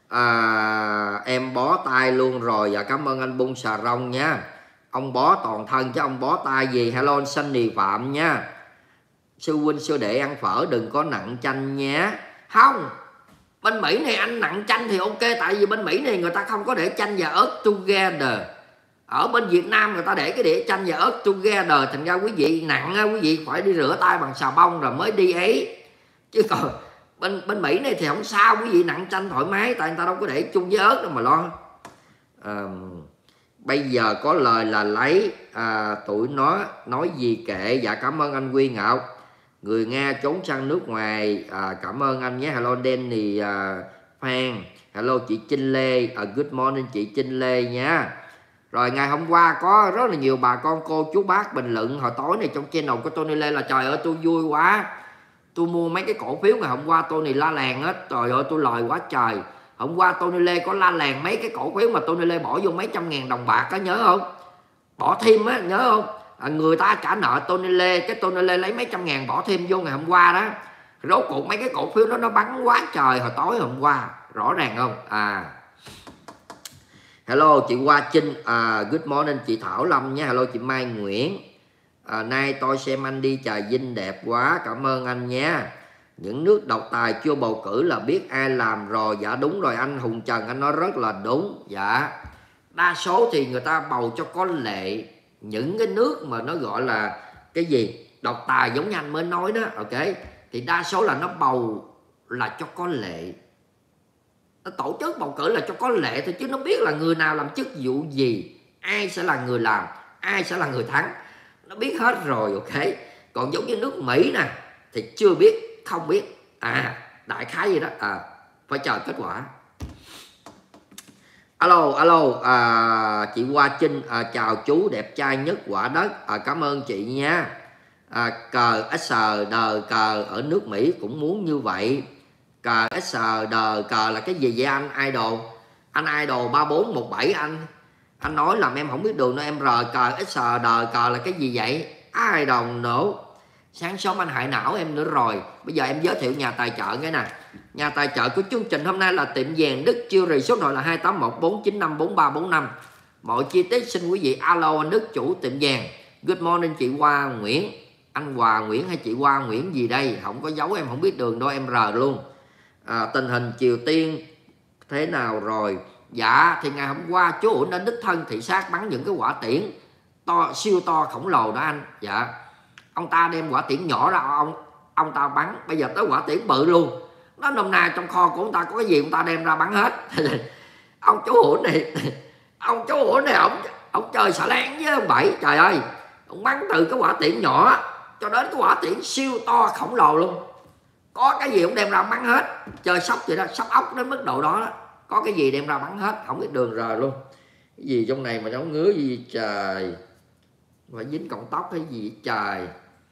Em bó tay luôn rồi. Dạ cảm ơn anh Bung Xà Rông nha. Ông bó toàn thân chứ ông bó tay gì. Hello anh Sunny Phạm nha. Sư huynh sư đệ ăn phở đừng có nặng chanh nhé. Không, bên Mỹ này anh nặng chanh thì ok, tại vì bên Mỹ này người ta không có để chanh và ớt together. Ở bên Việt Nam người ta để cái đĩa chanh và ớt together, thành ra quý vị nặng á, quý vị phải đi rửa tay bằng xà bông rồi mới đi ấy. Chứ còn bên Mỹ này thì không sao, quý vị nặng chanh thoải mái, tại người ta đâu có để chung với ớt đâu mà lo. Bây giờ có lời là lấy tụi nó nói gì kệ. Dạ cảm ơn anh Quy Ngọc. Người Nga trốn sang nước ngoài, cảm ơn anh nhé. Hello Danny Phan. Hello chị Trinh Lê, good morning chị Trinh Lê nha. Rồi ngày hôm qua có rất là nhiều bà con cô chú bác bình luận hồi tối này trong channel của Tony Lê là trời ơi tôi vui quá, tôi mua mấy cái cổ phiếu ngày hôm qua Tony la làng hết, trời ơi tôi lời quá trời. Hôm qua Tony Lê có la làng mấy cái cổ phiếu mà Tony Lê bỏ vô mấy trăm ngàn đồng bạc á, nhớ không? Bỏ thêm á, nhớ không? Người ta trả nợ Tony Lê, cái Tony Lê lấy mấy trăm ngàn bỏ thêm vô ngày hôm qua đó. Rốt cuộc mấy cái cổ phiếu đó nó bắn quá trời hồi tối hôm qua, rõ ràng không? Hello chị Hoa Trinh, good morning chị Thảo Lâm nha. Hello chị Mai Nguyễn. Nay tôi xem anh đi Trà Vinh đẹp quá, cảm ơn anh nha. Những nước độc tài chưa bầu cử là biết ai làm rồi. Dạ đúng rồi anh Hùng Trần, anh nói rất là đúng. Dạ đa số thì người ta bầu cho có lệ. Những cái nước mà nó gọi là cái gì độc tài giống như anh mới nói đó, ok, thì đa số là nó bầu là cho có lệ. Nó tổ chức bầu cử là cho có lệ thôi, chứ nó biết là người nào làm chức vụ gì, ai sẽ là người làm, ai sẽ là người thắng, nó biết hết rồi, ok. Còn giống như nước Mỹ nè thì chưa biết, không biết, đại khái gì đó, phải chờ kết quả. Alo, chị Hoa Trinh, chào chú đẹp trai nhất quả đất, cảm ơn chị nha. Cờ SR đờ cờ ở nước Mỹ cũng muốn như vậy. Cờ SR đờ cờ là cái gì vậy anh Idol? Anh Idol 3417 anh nói làm em không biết đường nữa, em rờ cờ SR đờ cờ là cái gì vậy? I don't know. Sáng sớm anh hại não em nữa rồi. Bây giờ em giới thiệu nhà tài trợ cái nè. Nhà tài trợ của chương trình hôm nay là tiệm vàng Đức Jewelry, số điện thoại là 2814954345. Mọi chi tiết xin quý vị alo anh Đức chủ tiệm vàng. Good morning chị Hoa Nguyễn. Anh Hòa Nguyễn hay chị Hoa Nguyễn gì đây? Không có dấu em không biết đường đâu, em rờ luôn. Tình hình Triều Tiên thế nào rồi? Dạ thì ngày hôm qua chú Uẩn đã đích thân thị sát bắn những cái quả tiễn to, siêu to khổng lồ đó anh. Dạ ông ta đem quả tiễn nhỏ ra ông ta bắn, bây giờ tới quả tiễn bự luôn. Nó nôm na trong kho của ông ta có cái gì ông ta đem ra bắn hết. Ông chú Uẩn này ông chơi xả láng với ông Bảy, trời ơi, ông bắn từ cái quả tiễn nhỏ cho đến cái quả tiễn siêu to khổng lồ luôn. Có cái gì cũng đem ra bắn hết, chơi sóc vậy đó, sóc ốc đến mức độ đó, có cái gì đem ra bắn hết, không biết đường rời luôn. Cái gì trong này mà nó ngứa gì trời, phải dính cọng tóc hay gì trời.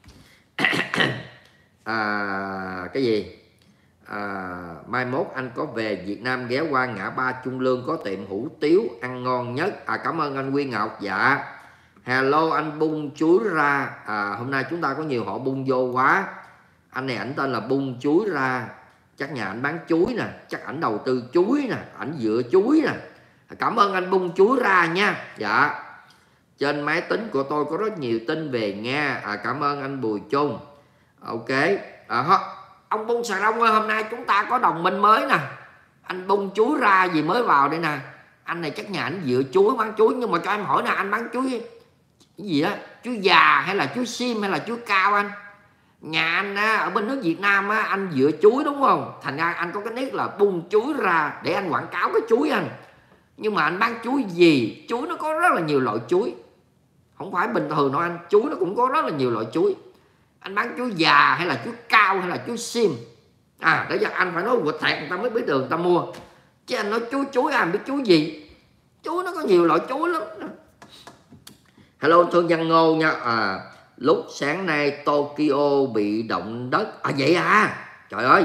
Cái gì mai mốt anh có về Việt Nam ghé qua ngã ba Trung Lương có tiệm hủ tiếu ăn ngon nhất. Cảm ơn anh Quy Ngọc. Dạ hello anh Bung chuối ra. Hôm nay chúng ta có nhiều họ bung vô quá. Anh này ảnh tên là Bung chuối ra, chắc nhà ảnh bán chuối nè, chắc ảnh đầu tư chuối nè, ảnh dựa chuối nè. Cảm ơn anh Bung chuối ra nha. Dạ trên máy tính của tôi có rất nhiều tin về Nga. Cảm ơn anh Bùi Trung. Ok. Ông Bung Xà Rông ơi, hôm nay chúng ta có đồng minh mới nè. Anh Bung chuối ra gì mới vào đây nè. Anh này chắc nhà ảnh dựa chuối, bán chuối. Nhưng mà cho em hỏi nè, anh bán chuối cái gì á, chuối già hay là chuối sim hay là chuối cao anh? Nhà anh á, ở bên nước Việt Nam á, anh dựa chuối đúng không? Thành ra anh có cái nick là Bung chuối ra để anh quảng cáo cái chuối anh. Nhưng mà anh bán chuối gì? Chuối nó có rất là nhiều loại chuối, không phải bình thường đâu anh. Chuối nó cũng có rất là nhiều loại chuối. Anh bán chuối già hay là chuối cao hay là chuối sim? Để giờ anh phải nói quật thẹt người ta mới biết đường người ta mua. Chứ anh nói chuối anh biết chuối gì? Chuối nó có nhiều loại chuối lắm. Hello Thương Văn Ngô nha. Lúc sáng nay Tokyo bị động đất. Vậy trời ơi.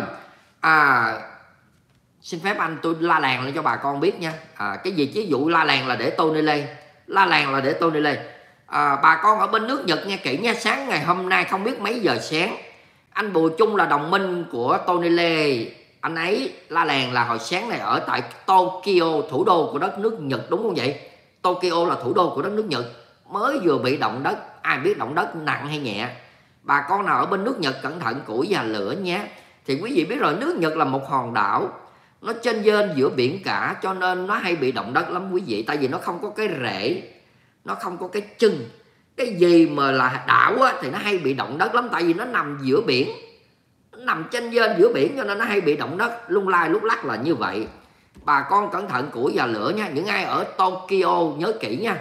Xin phép anh tôi la làng lên cho bà con biết nha. Cái gì chứ vụ la làng là để Tony Lê. La làng là để Tony Lê. Bà con ở bên nước Nhật nghe kỹ nha. Sáng ngày hôm nay không biết mấy giờ sáng, anh Bùi Trung là đồng minh của Tony Lê anh ấy la làng là hồi sáng này ở tại Tokyo, thủ đô của đất nước Nhật, đúng không vậy? Tokyo là thủ đô của đất nước Nhật, mới vừa bị động đất. Ai biết động đất nặng hay nhẹ? Bà con nào ở bên nước Nhật cẩn thận củi và lửa nhé. Thì quý vị biết rồi, nước Nhật là một hòn đảo, nó chênh vênh giữa biển cả, cho nên nó hay bị động đất lắm quý vị. Tại vì nó không có cái rễ, nó không có cái chân. Cái gì mà là đảo á, thì nó hay bị động đất lắm. Tại vì nó nằm giữa biển, nó nằm chênh vênh giữa biển, cho nên nó hay bị động đất lung lai lúc lắc là như vậy. Bà con cẩn thận củi và lửa nha. Những ai ở Tokyo nhớ kỹ nha.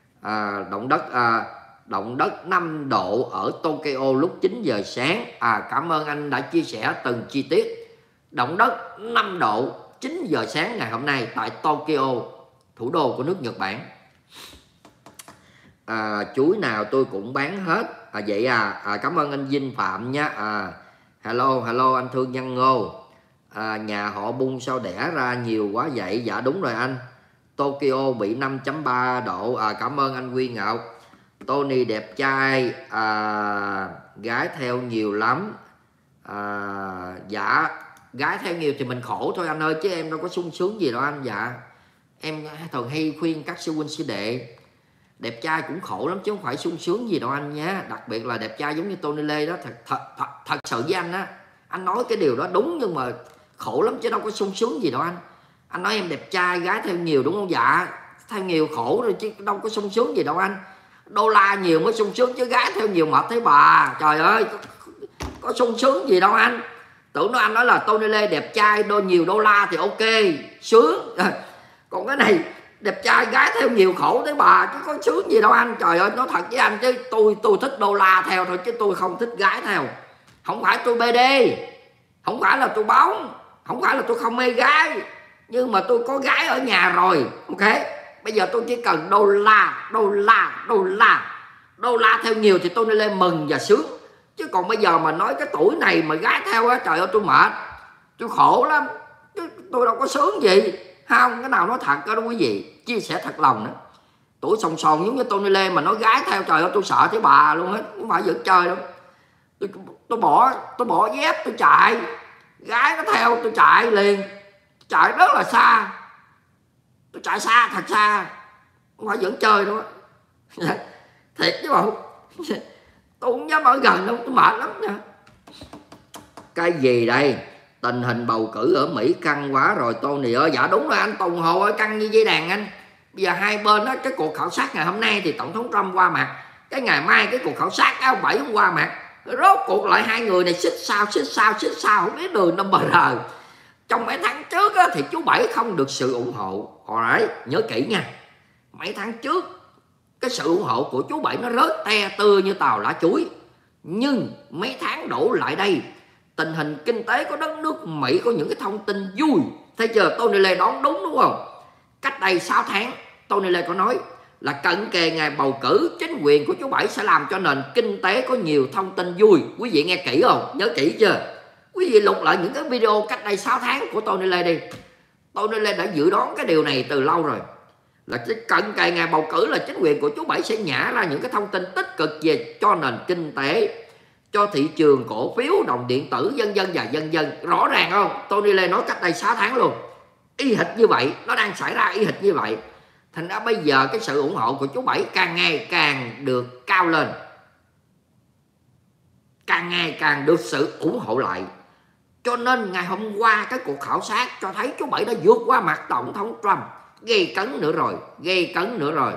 Động đất 5 độ ở Tokyo lúc 9 giờ sáng. Cảm ơn anh đã chia sẻ từng chi tiết. Động đất 5 độ 9 giờ sáng ngày hôm nay tại Tokyo, thủ đô của nước Nhật Bản. Chuối nào tôi cũng bán hết. Vậy cảm ơn anh Vinh Phạm nha. Hello anh Thương Nhân Ngô. Nhà họ Bung sao đẻ ra nhiều quá vậy? Dạ đúng rồi anh. Tokyo bị 5.3 độ. Cảm ơn anh Quy Ngọc. Tony đẹp trai, gái theo nhiều lắm. Dạ gái theo nhiều thì mình khổ thôi anh ơi, chứ em đâu có sung sướng gì đâu anh. Dạ em thường hay khuyên các sư huynh sư đệ, đẹp trai cũng khổ lắm chứ không phải sung sướng gì đâu anh nhé. Đặc biệt là đẹp trai giống như Tony Lê đó. Thật sự với anh á, anh nói cái điều đó đúng, nhưng mà khổ lắm chứ đâu có sung sướng gì đâu anh. Anh nói em đẹp trai gái theo nhiều đúng không? Dạ theo nhiều khổ rồi chứ đâu có sung sướng gì đâu anh. Đô la nhiều mới sung sướng chứ gái theo nhiều mệt thấy bà. Trời ơi, có sung sướng gì đâu anh. Tưởng anh nói là Tony Lê đẹp trai nhiều đô la thì ok, sướng. Còn cái này đẹp trai gái theo nhiều khổ thấy bà, chứ có sướng gì đâu anh. Trời ơi, nói thật với anh chứ tôi thích đô la theo thôi, chứ tôi không thích gái theo. Không phải tôi BD, không phải là tôi bóng, không phải là tôi không mê gái, nhưng mà tôi có gái ở nhà rồi. Ok, bây giờ tôi chỉ cần đô la theo nhiều thì tôi lên mừng và sướng. Chứ còn bây giờ mà nói cái tuổi này mà gái theo á, trời ơi tôi mệt, tôi khổ lắm, chứ tôi đâu có sướng gì. Không, cái nào nói thật đó quý vị, chia sẻ thật lòng đó. Tuổi sòng sòn giống như Tony Lê mà nói gái theo, trời ơi tôi sợ thấy bà luôn hết, không phải giỡn chơi đâu. Tôi bỏ dép tôi chạy, gái nó theo tôi chạy liền, chạy rất là xa, tôi chạy xa, thật xa, không phải giỡn chơi đâu. Thiệt chứ bộ, tôi không dám ở gần đâu, tôi mệt lắm nha. Cái gì đây? Tình hình bầu cử ở Mỹ căng quá rồi Tony ơi. Dạ đúng rồi anh Tùng Hồ ơi, căng như dây đàn anh. Bây giờ hai bên đó, cái cuộc khảo sát ngày hôm nay thì Tổng thống Trump qua mặt, cái ngày mai cái cuộc khảo sát ông Bảy cũng qua mặt. Rốt cuộc lại hai người này xích sao không biết đường number R. Trong mấy tháng trước á, thì chú Bảy không được sự ủng hộ. Alright, nhớ kỹ nha. Mấy tháng trước cái sự ủng hộ của chú Bảy nó rớt te tưa như tàu lá chuối. Nhưng mấy tháng đổ lại đây, tình hình kinh tế của đất nước Mỹ có những cái thông tin vui. Thấy chưa, Tony Lê đoán đúng không? Cách đây 6 tháng Tony Lê có nói là cận kề ngày bầu cử, chính quyền của chú Bảy sẽ làm cho nền kinh tế có nhiều thông tin vui. Quý vị nghe kỹ không? Nhớ kỹ chưa? Quý vị lục lại những cái video cách đây 6 tháng của Tony Lê đi. Tony Lê đã dự đoán cái điều này từ lâu rồi, là cận kề ngày bầu cử là chính quyền của chú Bảy sẽ nhả ra những cái thông tin tích cực về cho nền kinh tế, cho thị trường cổ phiếu, đồng điện tử, vân vân. Rõ ràng không? Tony Lê nói cách đây 6 tháng luôn. Y hệt như vậy, nó đang xảy ra y hệt như vậy. Thành ra bây giờ cái sự ủng hộ của chú Bảy càng ngày càng được cao lên, càng ngày càng được sự ủng hộ lại. Cho nên ngày hôm qua cái cuộc khảo sát cho thấy chú Bảy đã vượt qua mặt Tổng thống Trump. Gây cấn nữa rồi.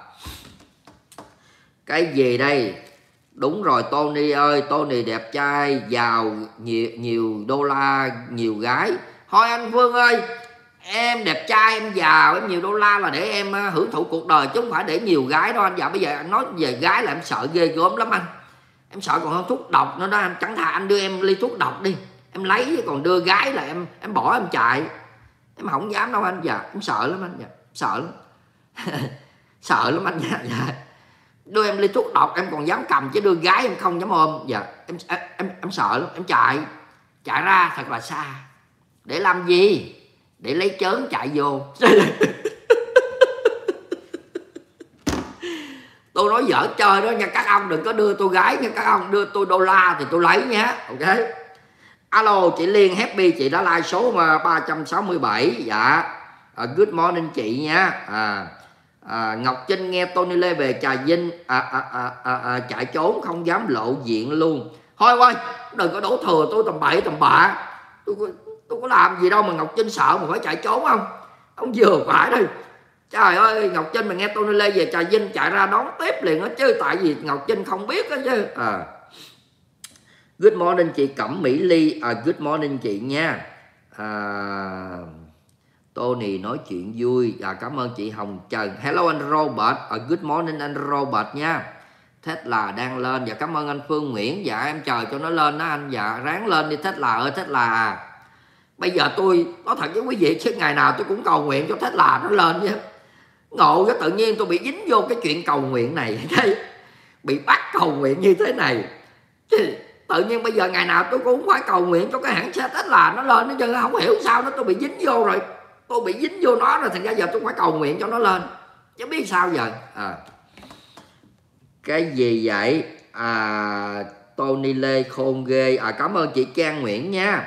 Cái gì đây? Đúng rồi Tony ơi, Tony đẹp trai, giàu, nhiều đô la, nhiều gái. Thôi anh Phương ơi, em đẹp trai, em giàu, em nhiều đô la là để em hưởng thụ cuộc đời, chứ không phải để nhiều gái đâu anh. Dạ bây giờ anh nói về gái là em sợ ghê gớm lắm anh. Em sợ còn hơn thuốc độc nữa đó anh. Chẳng thà anh đưa em ly thuốc độc đi, em lấy, chứ còn đưa gái là em bỏ em chạy. Em không dám đâu anh. Dạ em sợ lắm anh. Dạ sợ lắm. Sợ lắm anh. Dạ. Đưa em ly thuốc độc em còn dám cầm, chứ đưa gái em không dám ôm. Dạ em sợ lắm. Em chạy ra thật là xa. Để làm gì? Để lấy chớn chạy vô. Tôi nói giỡn chơi đó nha các ông, đừng có đưa tôi gái nha các ông. Đưa tôi đô la thì tôi lấy nha. Ok. Alo chị Liên Happy, chị đã like số 367. Dạ. Good morning chị nha. Ngọc Trinh nghe Tony Lê về Trà Vinh chạy trốn không dám lộ diện luôn. Thôi ơi, đừng có đổ thừa tôi tầm bậy tầm bạ. Tôi có làm gì đâu mà Ngọc Trinh sợ mà phải chạy trốn không? Ông vừa phải đây. Trời ơi, Ngọc Trinh mà nghe Tony Lê về Trà Vinh chạy ra đón tiếp liền đó chứ, tại vì Ngọc Trinh không biết đó chứ. Good morning chị Cẩm Mỹ Ly. Good morning chị nha. Tony nói chuyện vui. Cảm ơn chị Hồng Trần. Hello anh Robert. Good morning anh Robert nha. Tesla đang lên. Dạ cảm ơn anh Phương Nguyễn. Dạ em chờ cho nó lên đó anh. Dạ ráng lên đi Tesla ơi Tesla. Bây giờ tôi nói thật với quý vị chứ ngày nào tôi cũng cầu nguyện cho Tesla nó lên chứ. Ngộ cái tự nhiên tôi bị dính vô cái chuyện cầu nguyện này. Bị bắt cầu nguyện như thế này. Tự nhiên bây giờ ngày nào tôi cũng phải cầu nguyện cho cái hãng xe Tesla nó lên. Chứ không hiểu sao tôi bị dính vô rồi. Tôi bị dính vô nó rồi, thành ra giờ tôi phải cầu nguyện cho nó lên. Chứ biết sao giờ. Cái gì vậy? Tony Lê khôn ghê. Cảm ơn chị Trang Nguyễn nha.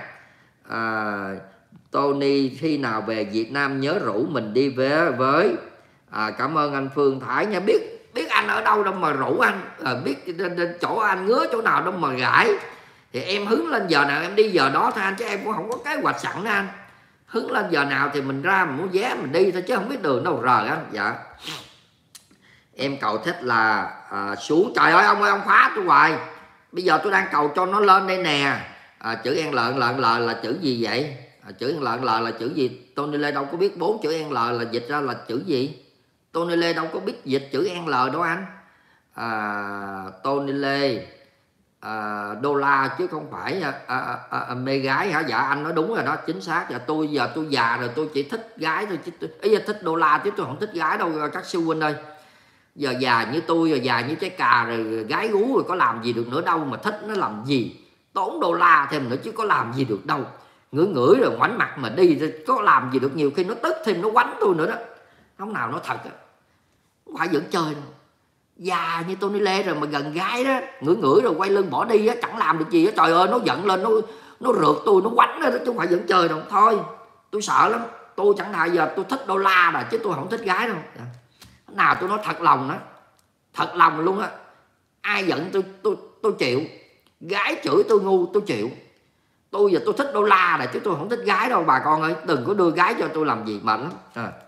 Tony khi nào về Việt Nam nhớ rủ mình đi với. Cảm ơn anh Phương Thái nha. Biết anh ở đâu đâu mà rủ anh. Biết chỗ anh ngứa chỗ nào đâu mà gãi. Thì em hứng lên giờ nào em đi giờ đó thôi anh. Chứ em cũng không có kế hoạch sẵn đó anh. Hứng lên giờ nào thì mình ra mình muốn vé mình đi thôi chứ không biết đường đâu rời anh. Dạ. Em cầu Tesla xuống. Trời ơi ông khóa tôi hoài. Bây giờ tôi đang cầu cho nó lên đây nè. Chữ N L là chữ gì vậy? Chữ N L là chữ gì? Tony Lê đâu có biết 4 chữ N là dịch ra là chữ gì. Tony Lê đâu có biết dịch chữ N đâu anh. Tony Lê đô la chứ không phải mê gái hả? Dạ anh nói đúng rồi đó, chính xác. Dạ giờ tôi già rồi, tôi chỉ thích gái thôi chứ ý thích đô la chứ tôi không thích gái đâu các sư huynh ơi. Giờ già như tôi, giờ già như trái cà rồi, gái gú rồi có làm gì được nữa đâu mà thích nó làm gì. Tốn đô la thêm nữa chứ có làm gì được đâu. Ngửi rồi ngoảnh mặt mà đi có làm gì được, nhiều khi nó tức thêm nó quánh tôi nữa đó. Không nào nó thật á, không phải giỡn chơi đâu. Già như Tony Lê rồi mà gần gái đó, ngửi rồi quay lưng bỏ đi á, chẳng làm được gì á. Trời ơi nó giận lên nó rượt tôi, nó quánh đó chứ không phải giỡn chơi đâu. Thôi tôi sợ lắm, tôi chẳng hạn giờ tôi thích đô la rồi chứ tôi không thích gái đâu. Nào tôi nói thật lòng đó, thật lòng luôn á. Ai giận tôi chịu, gái chửi tôi ngu tôi chịu. Tôi giờ tôi thích đô la rồi chứ tôi không thích gái đâu bà con ơi. Đừng có đưa gái cho tôi làm gì mệt lắm.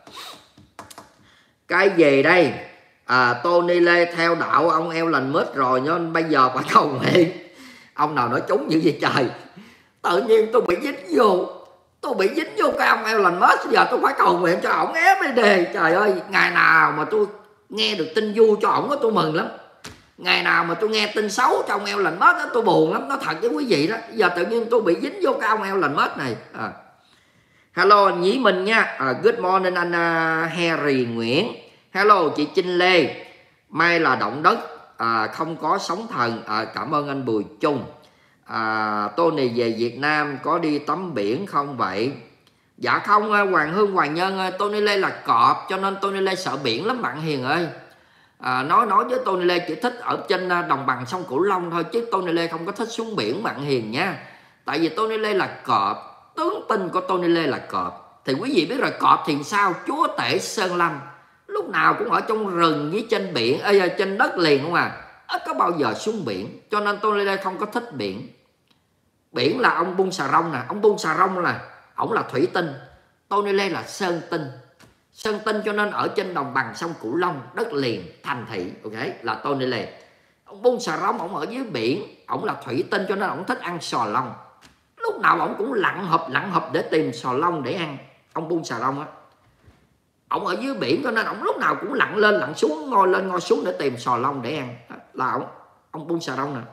Cái gì đây? Tony Lê theo đạo ông Elon Musk rồi nên bây giờ phải cầu nguyện. Ông nào nói trúng như vậy trời. Tự nhiên tôi bị dính vô cái ông Elon Musk. Giờ tôi phải cầu nguyện cho ổng ép đi đề. Trời ơi, ngày nào mà tôi nghe được tin vui cho ổng tôi mừng lắm. Ngày nào mà tôi nghe tin xấu cho ông Elon Musk tôi buồn lắm. Nó thật với quý vị đó. Giờ tự nhiên tôi bị dính vô cái ông Elon Musk này. Hello anh Nhí Minh nha. Good morning anh Harry Nguyễn. Hello chị Trinh Lê. May là động đất, không có sóng thần. Cảm ơn anh Bùi Trung. Tony về Việt Nam có đi tắm biển không vậy? Dạ không Hoàng Hương Hoàng Nhân. Tony Lê là cọp cho nên Tony Lê sợ biển lắm bạn Hiền ơi. Nói với Tony Lê chỉ thích ở trên đồng bằng sông Cửu Long thôi, chứ Tony Lê không có thích xuống biển bạn Hiền nha. Tại vì Tony Lê là cọp, tướng tinh của Tony Lê là cọp. Thì quý vị biết rồi, cọp thì sao? Chúa tể Sơn Lâm, lúc nào cũng ở trong rừng với trên biển, trên đất liền không à, ít có bao giờ xuống biển. Cho nên Tony Lê không có thích biển. Biển là ông Bung Xà Rông nè, ông Bung Xà Rông là ổng là thủy tinh, Tony Lê là sơn tinh. Sơn tinh cho nên ở trên đồng bằng sông Cửu Long, đất liền, thành thị, ok, là Tony Lê. Ông Bung Xà Rông ổng ở dưới biển, ổng là thủy tinh cho nên ổng thích ăn sò long. Lúc nào ổng cũng lặn hộp để tìm sò long để ăn. Ông Bung Xà Rông á, ổng ở dưới biển cho nên ổng lúc nào cũng lặn lên lặn xuống, ngồi lên ngồi xuống để tìm sò long để ăn. Là ông Bung Xà Rông nè.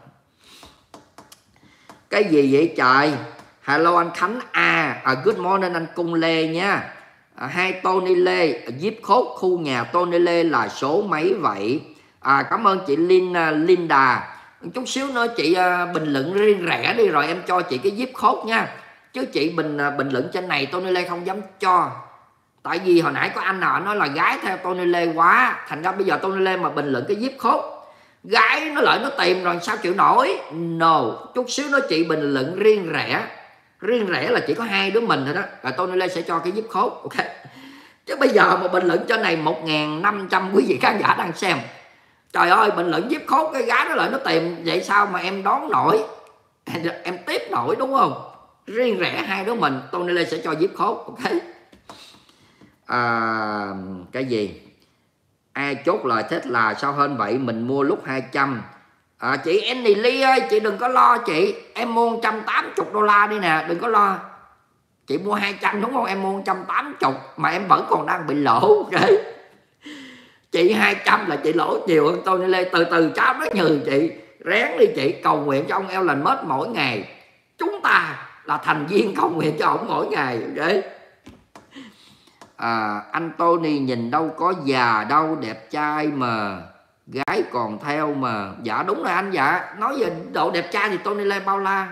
Cái gì vậy trời? Hello anh Khánh good morning anh Cung Lê nha. Hai Tony Lê Zip Code khu nhà Tony Lê là số mấy vậy? Cảm ơn chị Linda. Chút xíu nữa chị bình luận riêng rẽ đi rồi em cho chị cái Zip Code nha. Chứ chị bình luận trên này Tony Lê không dám cho. Tại vì hồi nãy có anh nào nói là gái theo Tony Lê quá, thành ra bây giờ Tony Lê mà bình luận cái Zip Code Gái nó lại nó tìm rồi sao chịu nổi. No, chút xíu nó chị bình luận riêng rẽ. Riêng rẽ là chỉ có hai đứa mình thôi đó, và Tony Lê sẽ cho cái giúp khốt. Ok, chứ bây giờ mà bình luận cho này 1.500 quý vị khán giả đang xem, trời ơi, bình luận giúp khốt cái gái nó lại nó tìm, vậy sao mà em đón nổi, em tiếp nổi, đúng không? Riêng rẽ hai đứa mình, Tony Lê sẽ cho giúp khốt. Ok, cái gì ai chốt lời Tesla sao hên vậy, mình mua lúc 200. Chị Annie Lee ơi, chị đừng có lo chị, em mua 180 đô la đi nè, đừng có lo. Chị mua 200 đúng không, em mua 180 mà em vẫn còn đang bị lỗ. Ok, chị 200 là chị lỗ nhiều hơn Tony Lê. Từ từ cháu nó nhừ chị, ráng đi chị, cầu nguyện cho ông Elon Musk mỗi ngày. Chúng ta là thành viên cầu nguyện cho ông mỗi ngày. Ok, anh Tony nhìn đâu có già đâu, đẹp trai mà gái còn theo mà. Dạ đúng rồi anh. Dạ, nói về độ đẹp trai thì Tony Lê bao la.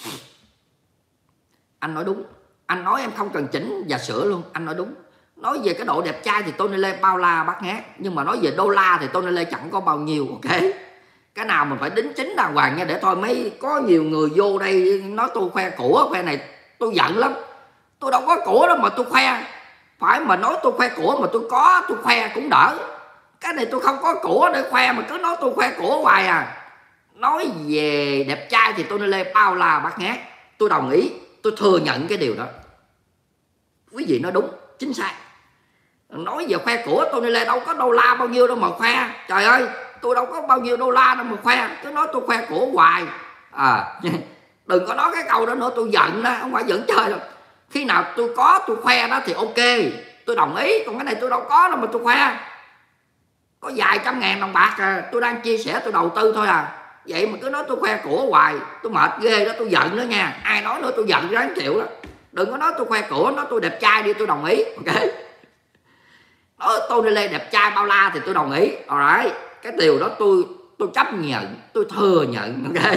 Anh nói đúng, anh nói em không cần chỉnh và sửa luôn, anh nói đúng. Nói về cái độ đẹp trai thì Tony Lê bao la bát ngát, nhưng mà nói về đô la thì Tony Lê chẳng có bao nhiêu. Ok, cái nào mình phải đính chính đàng hoàng nha, để thôi mấy có nhiều người vô đây nói tôi khoe của khoe này, tôi giận lắm. Tôi đâu có của đâu mà tôi khoe. Phải mà nói tôi khoe của mà tôi có, tôi khoe cũng đỡ. Cái này tôi không có của để khoe mà cứ nói tôi khoe của hoài à. Nói về đẹp trai thì Tony Lê bao la bát ngát, tôi đồng ý, tôi thừa nhận cái điều đó. Quý vị nói đúng, chính xác. Nói về khoe của, Tony Lê đâu có đô la bao nhiêu đâu mà khoe. Trời ơi, tôi đâu có bao nhiêu đô la đâu mà khoe, cứ nói tôi khoe của hoài. Đừng có nói cái câu đó nữa, tôi giận đó, không phải giận chơi đâu. Khi nào tôi có tôi khoe đó thì ok, tôi đồng ý. Còn cái này tôi đâu có đâu mà tôi khoe. Có vài trăm ngàn đồng bạc à, tôi đang chia sẻ, tôi đầu tư thôi à. Vậy mà cứ nói tôi khoe của hoài, tôi mệt ghê đó, tôi giận đó nha. Ai nói nữa tôi giận ráng chịu đó. Đừng có nói tôi khoe của, nói tôi đẹp trai đi, tôi đồng ý. Ok, nói Tony Lê đẹp trai bao la thì tôi đồng ý. Alright, cái điều đó tôi chấp nhận, tôi thừa nhận. Ok,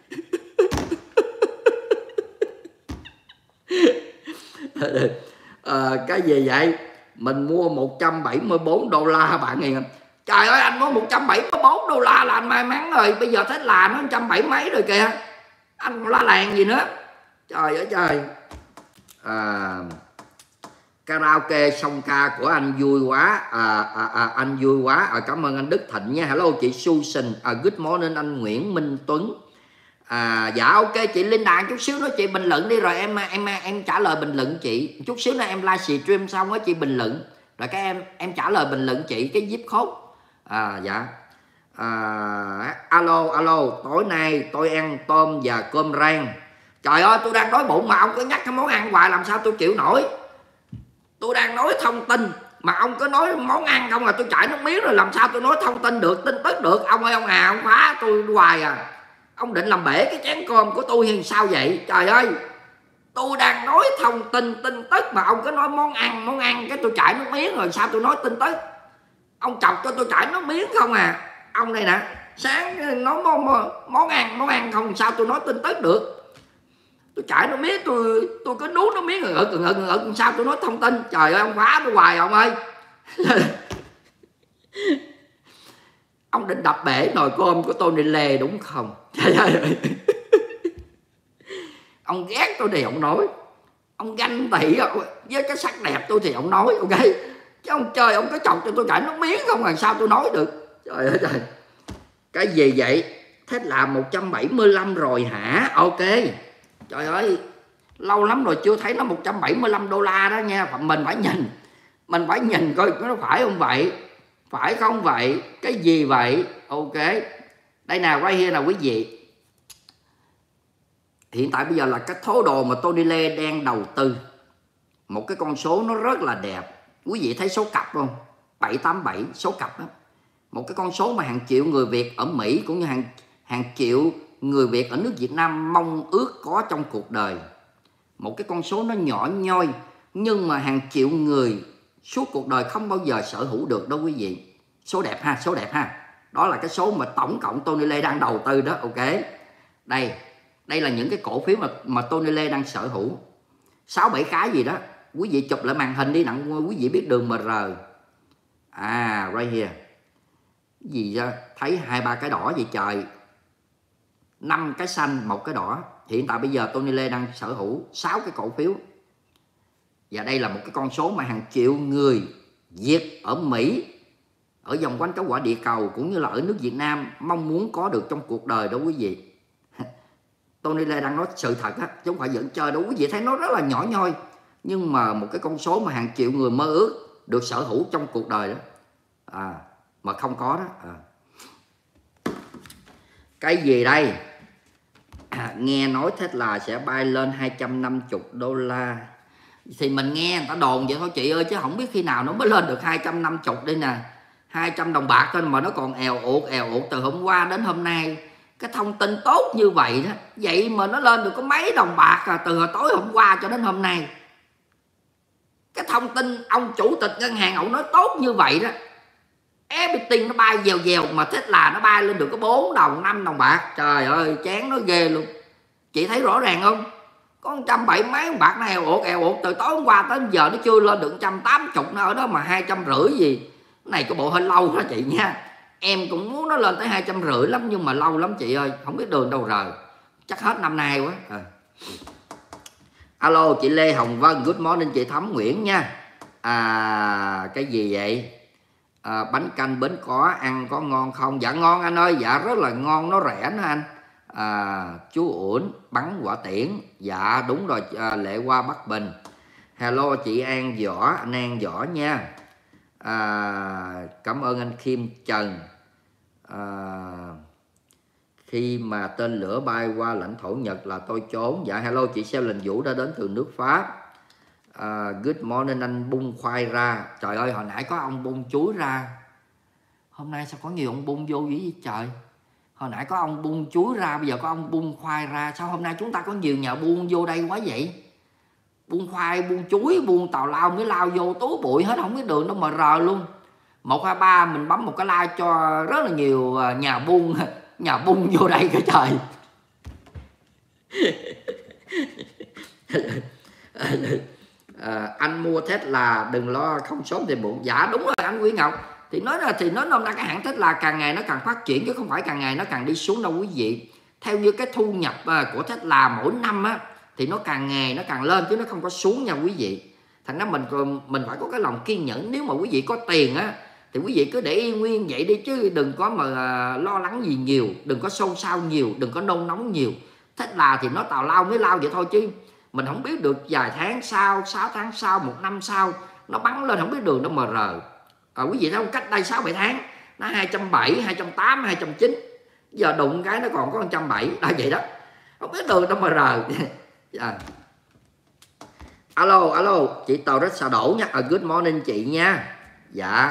cái gì vậy? Mình mua 174 đô la bạn Hiền. Trời ơi, anh có 174 đô la là anh may mắn rồi. Bây giờ Tesla nó 170 mấy rồi kìa, anh còn la làng gì nữa. Trời ơi trời. Karaoke song ca của anh vui quá. Anh vui quá. Cảm ơn anh Đức Thịnh nha. Hello chị Susan. Good morning anh Nguyễn Minh Tuấn. Dạ ok chị Linh Đàn, chút xíu nữa chị bình luận đi rồi em trả lời bình luận chị. Chút xíu nữa em livestream xong á chị bình luận rồi cái em trả lời bình luận chị cái zip khốt. Dạ. Alo, tối nay tôi ăn tôm và cơm rang. Trời ơi, tôi đang đói bụng mà ông cứ nhắc cái món ăn hoài làm sao tôi chịu nổi. Tôi đang nói thông tin mà ông cứ nói món ăn không là tôi chảy nước miếng rồi, làm sao tôi nói thông tin được, tin tức được. Ông ơi ông ông phá tôi hoài à. Ông định làm bể cái chén cơm của tôi hay sao vậy? Trời ơi, tôi đang nói thông tin tin tức mà ông cứ nói món ăn cái tôi chảy nước miếng rồi, sao tôi nói tin tức? Ông chọc cho tôi chảy nước miếng không à. Ông này nè, sáng nói món ăn không sao tôi nói tin tức được. Tôi chảy nước miếng, tôi cứ nuốt nước miếng rồi sao tôi nói thông tin? Trời ơi ông phá tôi hoài ông ơi. Ông định đập bể nồi cơm của Tony Lê đúng không? Trời ơi. Ông ghét tôi thì ông nói, ông ganh tị với cái sắc đẹp tôi thì ông nói. Ok, chứ ông chơi ông có chọc cho tôi chảy nước miếng không làm sao tôi nói được. Trời ơi trời, cái gì vậy? Thế là 175 rồi hả? Ok, trời ơi lâu lắm rồi chưa thấy nó 175 đô la đó nha. Mình phải nhìn coi nó phải không vậy, phải không vậy, cái gì vậy? Ok, đây nào, right here nào quý vị. Hiện tại bây giờ là cái thố đồ mà Tony Lê đang đầu tư, một cái con số nó rất là đẹp. Quý vị thấy số cặp không? 787 số cặp đó. Một cái con số mà hàng triệu người Việt ở Mỹ cũng như hàng triệu người Việt ở nước Việt Nam mong ước có trong cuộc đời. Một cái con số nó nhỏ nhoi nhưng mà hàng triệu người suốt cuộc đời không bao giờ sở hữu được đâu quý vị. Số đẹp ha, số đẹp ha. Đó là cái số mà tổng cộng Tony Lê đang đầu tư đó. Ok, đây là những cái cổ phiếu mà Tony Lê đang sở hữu, 6-7 cái gì đó. Quý vị chụp lại màn hình đi, nặng quý vị biết đường MR. Right here. gì ra thấy 2-3 cái đỏ vậy trời, 5 cái xanh 1 cái đỏ. Hiện tại bây giờ Tony Lê đang sở hữu 6 cái cổ phiếu, và đây là một cái con số mà hàng triệu người Việt ở Mỹ, ở vòng quanh cái quả địa cầu cũng như là ở nước Việt Nam mong muốn có được trong cuộc đời đó quý vị. Tony Lê đang nói sự thật á, chứ không phải giỡn chơi đâu quý vị. Thấy nó rất là nhỏ nhoi, nhưng mà một cái con số mà hàng triệu người mơ ước được sở hữu trong cuộc đời đó, mà không có đó. Cái gì đây? Nghe nói Tesla sẽ bay lên 250 đô la. Thì mình nghe người ta đồn vậy thôi chị ơi, chứ không biết khi nào nó mới lên được 250 đây nè. 200 đồng bạc thôi mà nó còn èo uột từ hôm qua đến hôm nay. Cái thông tin tốt như vậy đó, vậy mà nó lên được có mấy đồng bạc từ hồi tối hôm qua cho đến hôm nay. Cái thông tin ông chủ tịch ngân hàng ổng nói tốt như vậy đó, FPT nó bay dèo dèo mà Tesla nó bay lên được có 4 đồng 5 đồng bạc. Trời ơi chán nó ghê luôn. Chị thấy rõ ràng không? Có 170 mấy đồng bạc nó èo uột từ tối hôm qua tới giờ nó chưa lên được 180, nó ở đó mà 250 gì. Cái này có bộ hơi lâu đó chị nha. Em cũng muốn nó lên tới 250 lắm, nhưng mà lâu lắm chị ơi, không biết đường đâu rời. Chắc hết năm nay quá. Alo chị Lê Hồng Vân, good morning chị Thắm Nguyễn nha. Cái gì vậy? Bánh canh Bến Có ăn có ngon không? Dạ ngon anh ơi, dạ rất là ngon, nó rẻ nữa anh. Chú Uẩn bắn quả tiễn, dạ đúng rồi. Lệ Qua Bắc Bình, hello chị An Võ, anh An Võ nha. Cảm ơn anh Kim Trần. Khi mà tên lửa bay qua lãnh thổ Nhật là tôi trốn. Dạ hello chị Xeo Lình Vũ đã đến từ nước Pháp. Good morning anh bung khoai ra. Trời ơi hồi nãy có ông bung chuối ra, hôm nay sao có nhiều ông bung vô vậy trời. Hồi nãy có ông bung chuối ra, bây giờ có ông bung khoai ra. Sao hôm nay chúng ta có nhiều nhà buôn vô đây quá vậy? Buôn khoai, buôn chuối, buôn tào lao mới lao vô túi bụi hết, không biết đường đâu mà rờ luôn. 1, 2, 3 mình bấm một cái like cho rất là nhiều nhà buôn vô đây cái trời. Anh mua Tesla đừng lo không sớm thì muộn. Dạ đúng rồi anh Nguyễn Ngọc. Thì nói nôm na cái hãng Tesla càng ngày nó càng phát triển, chứ không phải càng ngày nó càng đi xuống đâu quý vị. Theo như cái thu nhập của Tesla mỗi năm á, thì nó càng ngày nó càng lên chứ nó không có xuống nha quý vị. Thành ra mình phải có cái lòng kiên nhẫn. Nếu mà quý vị có tiền á thì quý vị cứ để yên nguyên vậy đi, chứ đừng có mà lo lắng gì nhiều, đừng có xôn xao nhiều, đừng có nôn nóng nhiều. Tesla thì nó tào lao mới lao vậy thôi, chứ mình không biết được vài tháng sau, 6 tháng sau, 1 năm sau nó bắn lên không biết đường đâu mà rờ. Quý vị thấy không, cách đây 6-7 tháng nó 270, 280, 290, giờ đụng cái nó còn có 170 là vậy đó, không biết đường đâu mà rờ. Alo chị Tàu Rất Xà Đổ nha. Good morning chị nha. Dạ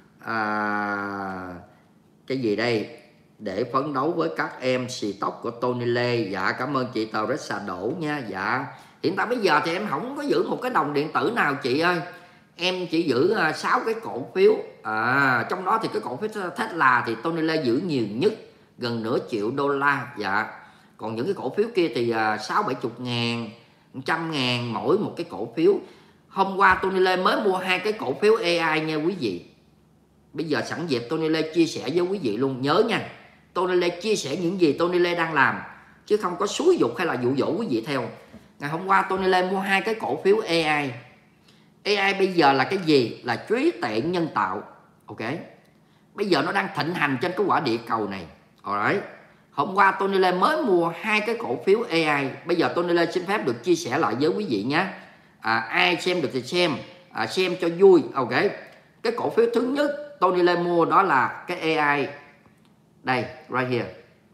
cái gì đây? Để phấn đấu với các em xì tóc của Tony Lê. Dạ cảm ơn chị Tàu Rất Xà Đổ nha. Dạ hiện tại bây giờ thì em không có giữ một cái đồng điện tử nào chị ơi. Em chỉ giữ 6 cái cổ phiếu. Trong đó thì cái cổ phiếu Tesla thì Tony Lê giữ nhiều nhất, gần nửa triệu đô la. Dạ còn những cái cổ phiếu kia thì 60-70 ngàn, 100 ngàn mỗi một cái cổ phiếu. Hôm qua Tony Lê mới mua 2 cái cổ phiếu AI nha quý vị. Bây giờ sẵn dịp Tony Lê chia sẻ với quý vị luôn. Nhớ nha, Tony Lê chia sẻ những gì Tony Lê đang làm, chứ không có xúi dục hay là dụ dỗ quý vị theo. Ngày hôm qua Tony Lê mua 2 cái cổ phiếu AI. AI bây giờ là cái gì? Là trí tuệ nhân tạo. Ok, bây giờ nó đang thịnh hành trên cái quả địa cầu này. Alright. Hôm qua Tony Lê mới mua 2 cái cổ phiếu AI. Bây giờ Tony Lê xin phép được chia sẻ lại với quý vị nhé. Ai xem được thì xem cho vui. Ok, cái cổ phiếu thứ nhất Tony Lê mua đó là cái AI. Đây, right here.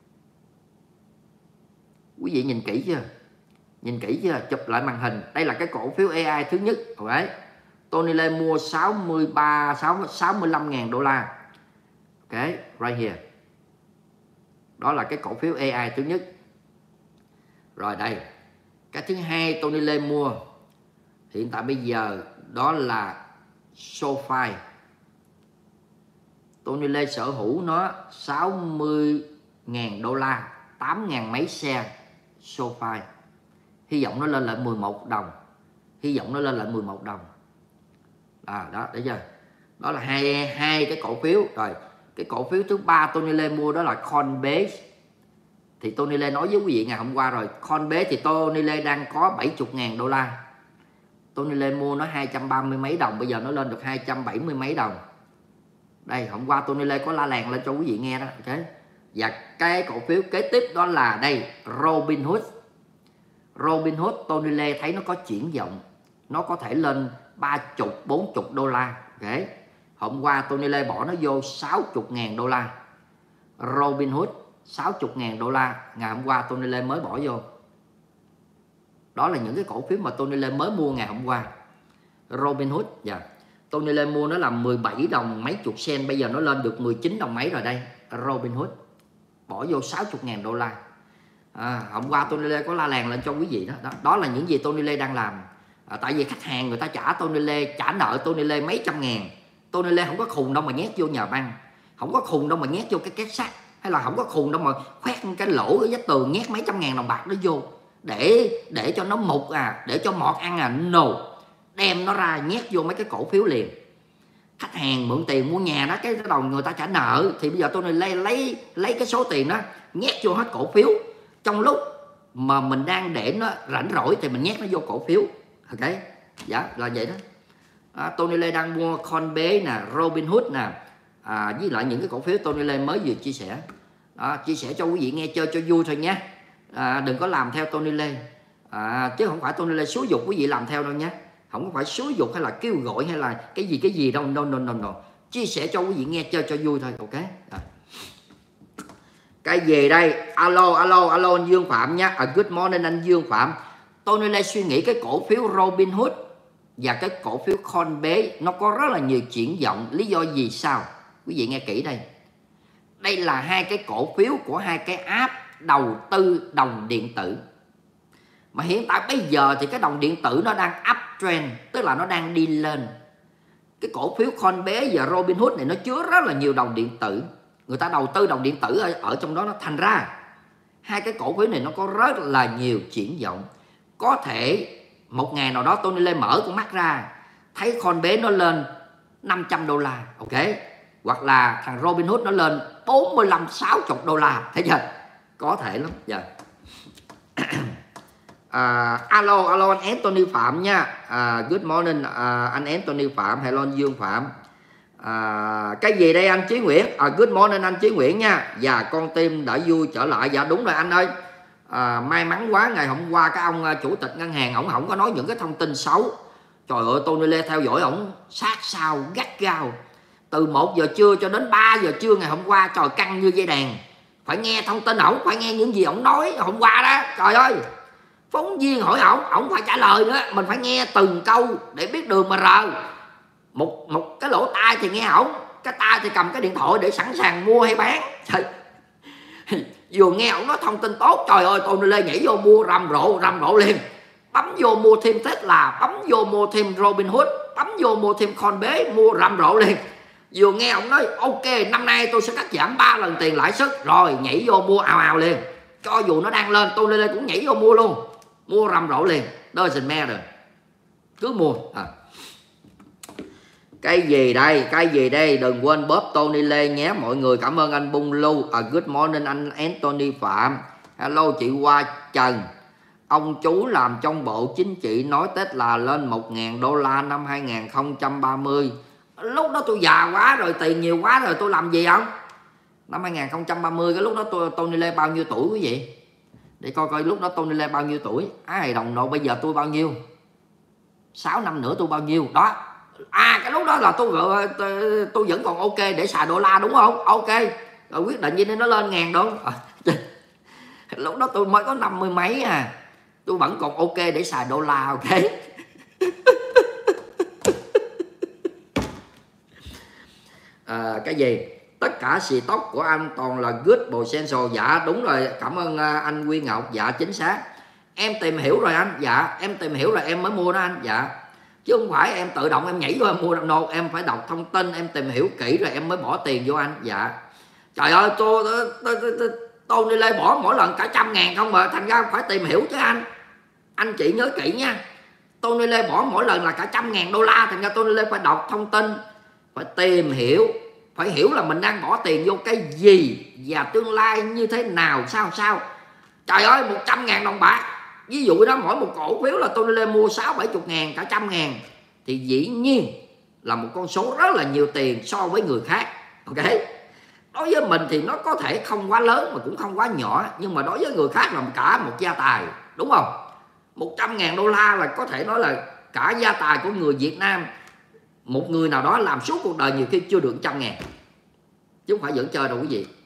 Quý vị nhìn kỹ chưa? Nhìn kỹ chưa? Chụp lại màn hình. Đây là cái cổ phiếu AI thứ nhất. Ok, Tony Lê mua 65 ngàn đô la. Ok, right here. Đó là cái cổ phiếu AI thứ nhất. Rồi đây, cái thứ hai Tony Lê mua hiện tại bây giờ đó là SoFi. Tony Lê sở hữu nó 60.000 đô la, 8.000 mấy xe SoFi. Hy vọng nó lên lại 11 đồng. Hy vọng nó lên lại 11 đồng. Đó, thấy chưa? Đó là hai cái cổ phiếu. Rồi, Cái cổ phiếu thứ ba Tony Lê mua đó là Coinbase. Thì Tony Lê nói với quý vị ngày hôm qua rồi, Coinbase thì Tony Lê đang có 70.000 đô la. Tony Lê mua nó 230 mấy đồng, bây giờ nó lên được 270 mấy đồng. Đây, hôm qua Tony Lê có la làng lên cho quý vị nghe đó. Okay. Và cái cổ phiếu kế tiếp đó là đây, Robinhood. Robinhood Tony Lê thấy nó có triển vọng, nó có thể lên 30, 40 đô la. Okay. Hôm qua Tony Lê bỏ nó vô 60.000 đô la. Robinhood 60.000 đô la, ngày hôm qua Tony Lê mới bỏ vô. Đó là những cái cổ phiếu mà Tony Lê mới mua ngày hôm qua. Robinhood, dạ. Tony Lê mua nó là 17 đồng mấy chục sen, bây giờ nó lên được 19 đồng mấy rồi đây. Robinhood bỏ vô 60.000 đô la. Hôm qua Tony Lê có la làng lên cho quý vị đó. Đó là những gì Tony Lê đang làm. Tại vì khách hàng người ta trả Tony Lê, trả nợ Tony Lê mấy trăm ngàn. Tony Lê không có khùng đâu mà nhét vô nhà băng, không có khùng đâu mà nhét vô cái két sắt, hay là không có khùng đâu mà khoét cái lỗ ở vách tường nhét mấy trăm ngàn đồng bạc nó vô để cho nó mục để cho mọt ăn no, đem nó ra nhét vô mấy cái cổ phiếu liền. Khách hàng mượn tiền mua nhà đó, cái đầu người ta trả nợ thì bây giờ tôi lấy cái số tiền đó nhét vô hết cổ phiếu. Trong lúc mà mình đang để nó rảnh rỗi thì mình nhét nó vô cổ phiếu. Ok, dạ là vậy đó. Tony Lê đang mua Coinbase nè, Robinhood nè, với lại những cái cổ phiếu Tony Lê mới vừa chia sẻ. Chia sẻ cho quý vị nghe chơi cho vui thôi nhé. Đừng có làm theo Tony Lê, chứ không phải Tony Lê xúi dục quý vị làm theo đâu nhé. Không phải xúi dục hay là kêu gọi hay là cái gì đâu. No. Chia sẻ cho quý vị nghe chơi cho vui thôi. Ok. Cái gì đây? Alo anh Dương Phạm nhé. Good morning anh Dương Phạm. Tony Lê suy nghĩ cái cổ phiếu Robinhood và cái cổ phiếu Coinbase nó có rất là nhiều triển vọng. Lý do gì sao? Quý vị nghe kỹ đây. Đây là hai cái cổ phiếu của hai cái app đầu tư đồng điện tử. Mà hiện tại bây giờ thì cái đồng điện tử nó đang uptrend, tức là nó đang đi lên. Cái cổ phiếu Coinbase và Robinhood này nó chứa rất là nhiều đồng điện tử. Người ta đầu tư đồng điện tử ở trong đó, nó thành ra hai cái cổ phiếu này nó có rất là nhiều triển vọng. Có thể một ngày nào đó Tony Lê mở con mắt ra thấy Coinbase nó lên 500 đô la, ok, hoặc là thằng Robinhood nó lên 45-60 đô la, thấy chưa? Có thể lắm. Dạ. Alo anh Anthony Phạm nha. Good morning anh Anthony Phạm. Hello anh Dương Phạm. Cái gì đây anh Chí Nguyễn? Good morning anh Chí Nguyễn nha. Và con tim đã vui trở lại. Dạ đúng rồi anh ơi. May mắn quá, ngày hôm qua cái ông chủ tịch ngân hàng ổng không có nói những cái thông tin xấu. Trời ơi, Tony Lê theo dõi ổng sát sao gắt gao từ 1 giờ trưa cho đến 3 giờ trưa ngày hôm qua. Trời, căng như dây đàn, phải nghe thông tin ổng, phải nghe những gì ổng nói hôm qua đó. Trời ơi, phóng viên hỏi ổng phải trả lời nữa, mình phải nghe từng câu để biết đường mà rờ. Một cái lỗ tai thì nghe ổng, cái tai thì cầm cái điện thoại để sẵn sàng mua hay bán. Trời, vừa nghe ổng nói thông tin tốt, trời ơi, Tony Lê nhảy vô mua rầm rộ liền. Bấm vô mua thêm Tesla, bấm vô mua thêm Robinhood, bấm vô mua thêm Coinbase, mua rầm rộ liền. Vừa nghe ông nói ok, năm nay tôi sẽ cắt giảm 3 lần tiền lãi suất, rồi nhảy vô mua ào liền. Cho dù nó đang lên, Tony Lê cũng nhảy vô mua luôn, mua rầm rộ liền. Doesn't matter, cứ mua. Cái gì đây? Đừng quên bóp Tony Lê nhé mọi người. Cảm ơn anh Bung Lưu. Good morning anh Anthony Phạm. Hello chị Hoa Trần. Ông chú làm trong bộ chính trị nói Tesla lên 1.000 đô la năm 2030. Lúc đó tôi già quá rồi, tiền nhiều quá rồi, tôi làm gì không? Năm 2030 cái lúc đó Tony Lê bao nhiêu tuổi quý vị? Để coi lúc đó Tony Lê bao nhiêu tuổi. Đồng nội bây giờ tôi bao nhiêu? 6 năm nữa tôi bao nhiêu? Đó. Cái lúc đó là tôi vẫn còn ok để xài đô la đúng không? Ok. Rồi quyết định gì nên nó lên 1.000 đô. Lúc đó tôi mới có 50 mấy tôi vẫn còn ok để xài đô la, ok. Cái gì? Tất cả xì tóc của anh toàn là good potential. Dạ đúng rồi, cảm ơn anh Quy Ngọc. Dạ chính xác, em tìm hiểu rồi anh. Dạ em tìm hiểu rồi em mới mua đó anh. Dạ chứ không phải em tự động em nhảy vô em mua đâu. Em phải đọc thông tin, em tìm hiểu kỹ rồi em mới bỏ tiền vô anh. Dạ trời ơi, tôi đi lên bỏ mỗi lần cả 100.000 không mà, thành ra phải tìm hiểu chứ anh chị nhớ kỹ nha. Tony Lê bỏ mỗi lần là cả 100.000 đô la, thành ra Tony Lê phải đọc thông tin, phải tìm hiểu phải hiểu là mình đang bỏ tiền vô cái gì và tương lai như thế nào, sao. Trời ơi, 100.000 đồng bạc, ví dụ đó, mỗi một cổ phiếu là Tony Lê mua 60-70 ngàn, cả 100.000, thì dĩ nhiên là một con số rất là nhiều tiền so với người khác. Ok, đối với mình thì nó có thể không quá lớn mà cũng không quá nhỏ, nhưng mà đối với người khác là cả một gia tài, đúng không? 100.000 đô la là có thể nói là cả gia tài của người Việt Nam, một người nào đó làm suốt cuộc đời nhiều khi chưa được 100.000, chứ không phải giỡn chơi đâu quý vị.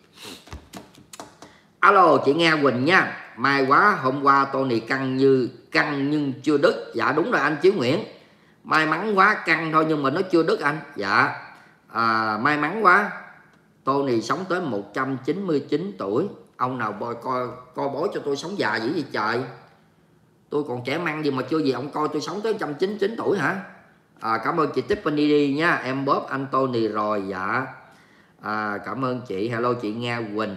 Alo chị Nga Quỳnh nha, may quá hôm qua Tony căng nhưng chưa đứt. Dạ đúng rồi anh Chí Nguyễn, may mắn quá, căng thôi nhưng mà nó chưa đứt anh. Dạ may mắn quá. Tony sống tới 199 tuổi. Ông nào coi bói cho tôi sống già dữ vậy trời, tôi còn trẻ măng gì mà chưa gì ông coi tôi sống tới 199 tuổi hả? Cảm ơn chị Tiffany đi nha, em bóp anh Tony rồi. Dạ cảm ơn chị. Hello chị Nga Quỳnh.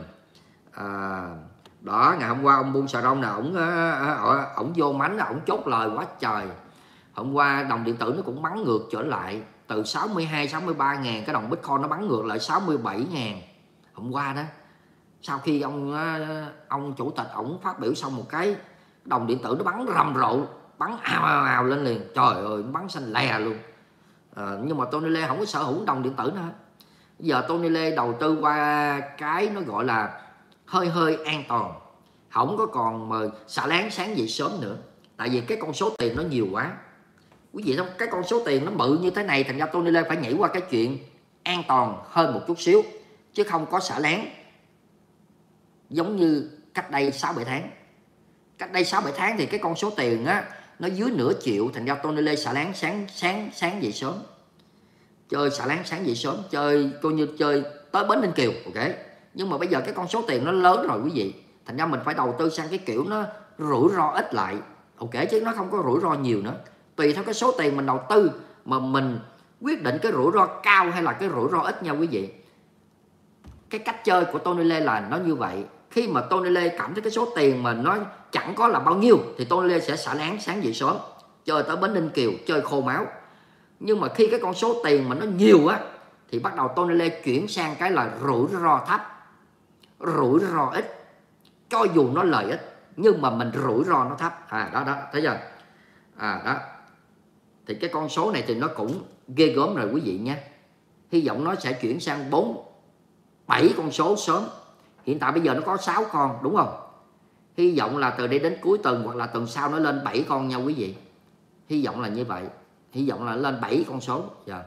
Đó, ngày hôm qua ông buôn xà rong nè, ổng vô mánh, ổng chốt lời quá trời. Hôm qua đồng điện tử nó cũng bắn ngược trở lại, từ 62-63 ngàn, cái đồng Bitcoin nó bắn ngược lại 67 ngàn hôm qua đó. Sau khi ông chủ tịch ổng phát biểu xong một cái, đồng điện tử nó bắn rầm rộ, bắn ào lên liền, trời ơi, bắn xanh lè luôn. Nhưng mà Tony Lê không có sở hữu đồng điện tử nữa. Giờ Tony Lê đầu tư qua cái nó gọi là hơi an toàn, không có còn mà xả láng sáng dậy sớm nữa, tại vì cái con số tiền nó nhiều quá. Quý vị thấy cái con số tiền nó bự như thế này, thành ra Tony Lê phải nhảy qua cái chuyện an toàn hơn một chút xíu, chứ không có xả láng giống như cách đây 6-7 tháng. Cách đây 6-7 tháng thì cái con số tiền á nó dưới nửa triệu, thành ra Tony Lê xả láng sáng dậy sớm, chơi xả láng sáng dậy sớm, chơi coi như chơi tới Bến Ninh Kiều. Ok, nhưng mà bây giờ cái con số tiền nó lớn rồi quý vị, thành ra mình phải đầu tư sang cái kiểu nó rủi ro ít lại. Ok, chứ nó không có rủi ro nhiều nữa. Tùy theo cái số tiền mình đầu tư mà mình quyết định cái rủi ro cao hay là cái rủi ro ít nha quý vị. Cái cách chơi của Tony Lê là nó như vậy. Khi mà Tony Lê cảm thấy cái số tiền mà nó chẳng có là bao nhiêu thì Tony Lê sẽ xả láng sáng dậy sớm, chơi tới Bến Ninh Kiều, chơi khô máu. Nhưng mà khi cái con số tiền mà nó nhiều á thì bắt đầu Tony Lê chuyển sang cái là rủi ro thấp, rủi ro ít. Cho dù nó lợi ích nhưng mà mình rủi ro nó thấp. Đó thấy chưa? Đó thì cái con số này thì nó cũng ghê gớm rồi quý vị nhé. Hy vọng nó sẽ chuyển sang 4-7 con số sớm. Hiện tại bây giờ nó có 6 con đúng không? Hy vọng là từ đây đến cuối tuần hoặc là tuần sau nó lên 7 con nha quý vị. Hy vọng là như vậy. Hy vọng là lên 7 con số.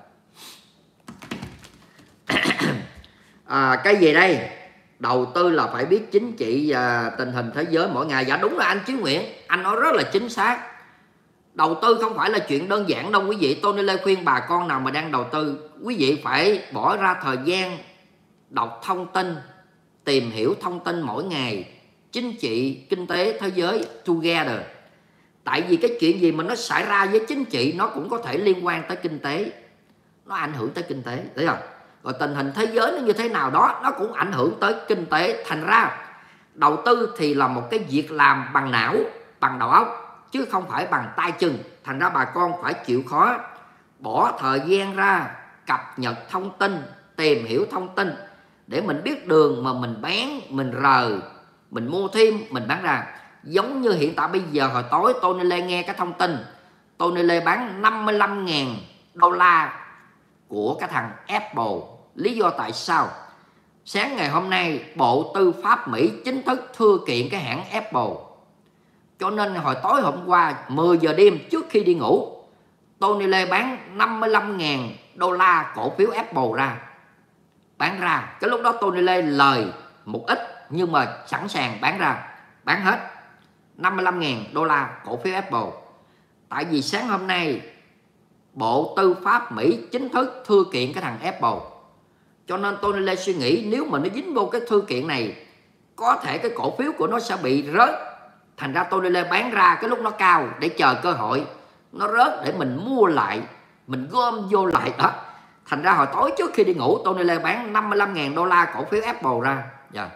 Cái gì đây? Đầu tư là phải biết chính trị và tình hình thế giới mỗi ngày. Dạ đúng là anh Chí Nguyễn, anh nói rất là chính xác. Đầu tư không phải là chuyện đơn giản đâu quý vị. Tony Lê khuyên bà con nào mà đang đầu tư, quý vị phải bỏ ra thời gian đọc thông tin, tìm hiểu thông tin mỗi ngày, chính trị, kinh tế, thế giới together. Tại vì cái chuyện gì mà nó xảy ra với chính trị nó cũng có thể liên quan tới kinh tế, nó ảnh hưởng tới kinh tế, thấy không? Rồi tình hình thế giới nó như thế nào đó, nó cũng ảnh hưởng tới kinh tế. Thành ra đầu tư thì là một cái việc làm bằng não, bằng đầu óc, chứ không phải bằng tay chân. Thành ra bà con phải chịu khó, bỏ thời gian ra cập nhật thông tin, tìm hiểu thông tin để mình biết đường mà mình bán, mình rời, mình mua thêm, mình bán ra. Giống như hiện tại bây giờ hồi tối Tony Lê nghe cái thông tin Tony Lê bán 55.000 đô la của cái thằng Apple. Lý do tại sao? Sáng ngày hôm nay Bộ Tư pháp Mỹ chính thức thưa kiện cái hãng Apple. Cho nên hồi tối hôm qua 10 giờ đêm trước khi đi ngủ, Tony Lê bán 55.000 đô la cổ phiếu Apple ra, bán ra. Cái lúc đó Tony Lê lời một ít nhưng mà sẵn sàng bán ra, bán hết 55.000 đô la cổ phiếu Apple. Tại vì sáng hôm nay Bộ Tư pháp Mỹ chính thức thưa kiện cái thằng Apple. Cho nên Tony Lê suy nghĩ nếu mà nó dính vô cái thư kiện này, có thể cái cổ phiếu của nó sẽ bị rớt. Thành ra Tony Lê bán ra cái lúc nó cao để chờ cơ hội nó rớt để mình mua lại, mình gom vô lại đó. Thành ra hồi tối trước khi đi ngủ Tony Lê bán 55.000 đô la cổ phiếu Apple ra.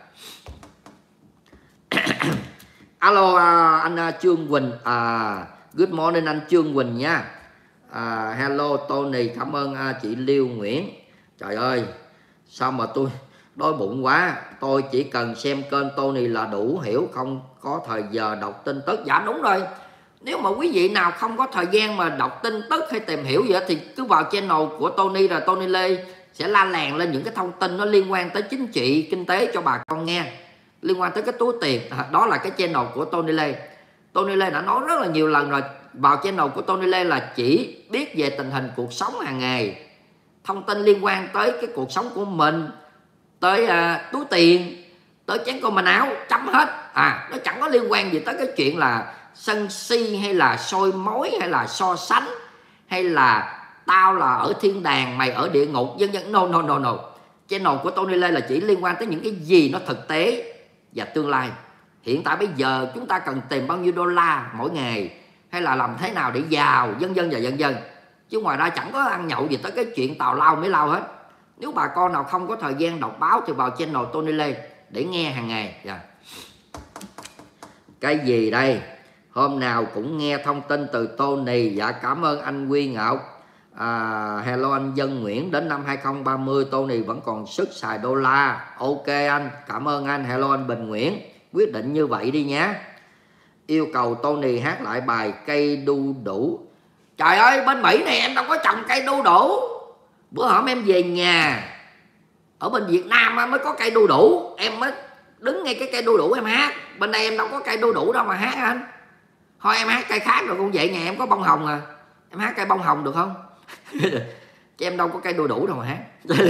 Alo anh Trương Quỳnh. Good morning anh Trương Quỳnh nha. Hello Tony, cảm ơn chị Liêu Nguyễn. Trời ơi, Sao mà tôi đói bụng quá, tôi chỉ cần xem kênh Tony là đủ, hiểu không có thời giờ đọc tin tức. Dạ đúng rồi, nếu mà quý vị nào không có thời gian mà đọc tin tức hay tìm hiểu gì đó, thì cứ vào channel của Tony, là Tony Lê sẽ la làng lên những cái thông tin nó liên quan tới chính trị, kinh tế cho bà con nghe, liên quan tới cái túi tiền. Đó là cái channel của Tony Lê. Tony Lê đã nói rất là nhiều lần rồi, vào channel của Tony Lê là chỉ biết về tình hình cuộc sống hàng ngày, thông tin liên quan tới cái cuộc sống của mình, tới túi tiền, tới chén cơm manh áo, chấm hết. Nó chẳng có liên quan gì tới cái chuyện là sân si hay là soi mối hay là so sánh hay là tao là ở thiên đàng mày ở địa ngục vân vân. No. Channel của Tony Lê là chỉ liên quan tới những cái gì nó thực tế và tương lai. Hiện tại bây giờ chúng ta cần tìm bao nhiêu đô la mỗi ngày, hay là làm thế nào để giàu, vân vân và vân vân. Chứ ngoài ra chẳng có ăn nhậu gì tới cái chuyện tào lao mới lao hết. Nếu bà con nào không có thời gian đọc báo thì vào channel Tony Lê để nghe hàng ngày. Cái gì đây? Hôm nào cũng nghe thông tin từ Tony. Dạ cảm ơn anh Quy Ngọc. Hello anh Dân Nguyễn, đến năm 2030 Tony vẫn còn sức xài đô la. Ok anh, cảm ơn anh. Hello anh Bình Nguyễn, quyết định như vậy đi nhé. Yêu cầu Tony hát lại bài cây đu đủ. Trời ơi, bên Mỹ này em đâu có trồng cây đu đủ. Bữa hổm em về nhà ở bên Việt Nam mới có cây đu đủ, em mới đứng ngay cái cây đu đủ em hát. Bên đây em đâu có cây đu đủ đâu mà hát anh. Thôi em hát cây khác rồi cũng vậy, nhà em có bông hồng à, em hát cây bông hồng được không? Chứ em đâu có cây đu đủ đâu mà hát.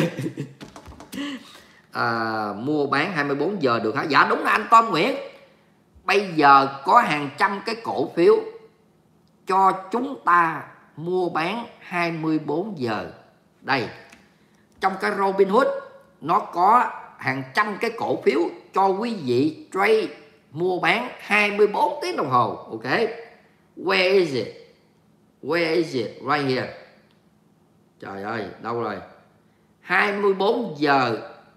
Mua bán 24 giờ được hả? Dạ đúng là anh Tom Nguyễn. Bây giờ có hàng trăm cái cổ phiếu cho chúng ta mua bán 24 giờ. Đây, trong cái Robinhood nó có hàng trăm cái cổ phiếu cho quý vị trade mua bán 24 tiếng đồng hồ. Ok, where is it? Where is it? Right here. Trời ơi, đâu rồi? 24 giờ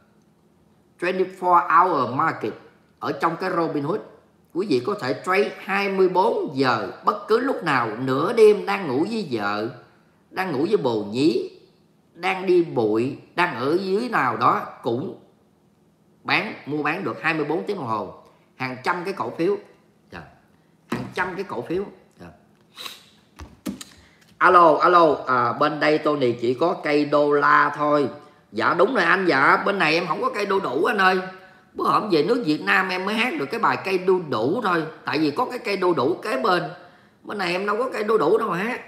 24 hour market ở trong cái Robinhood. Quý vị có thể trade 24 giờ bất cứ lúc nào, nửa đêm đang ngủ với vợ, đang ngủ với bồ nhí, đang đi bụi, đang ở dưới nào đó cũng mua bán được 24 tiếng đồng hồ. Hàng trăm cái cổ phiếu. Hàng trăm cái cổ phiếu. Alo, bên đây Tony chỉ có cây đô la thôi. Dạ đúng rồi anh. Dạ bên này em không có cây đu đủ anh ơi. Bữa hổm về nước Việt Nam em mới hát được cái bài cây đu đủ thôi, tại vì có cái cây đu đủ kế bên. Bên này em đâu có cây đu đủ đâu mà hát.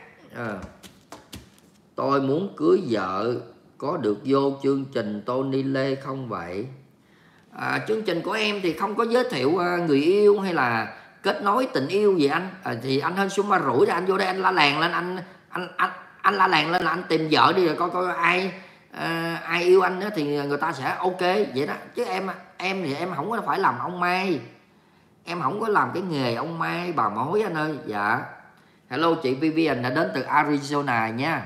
Tôi muốn cưới vợ, có được vô chương trình Tony Lê không vậy? Chương trình của em thì không có giới thiệu người yêu hay là kết nối tình yêu gì anh. Thì anh hên xung ma rủi ra anh vô đây anh la làng lên, anh la làng lên là anh tìm vợ đi, rồi coi ai yêu anh đó thì người ta sẽ ok vậy đó. Chứ em thì em không có phải làm ông Mai, em không có làm cái nghề ông Mai bà mối anh ơi. Dạ hello chị Vivian đã đến từ Arizona nha.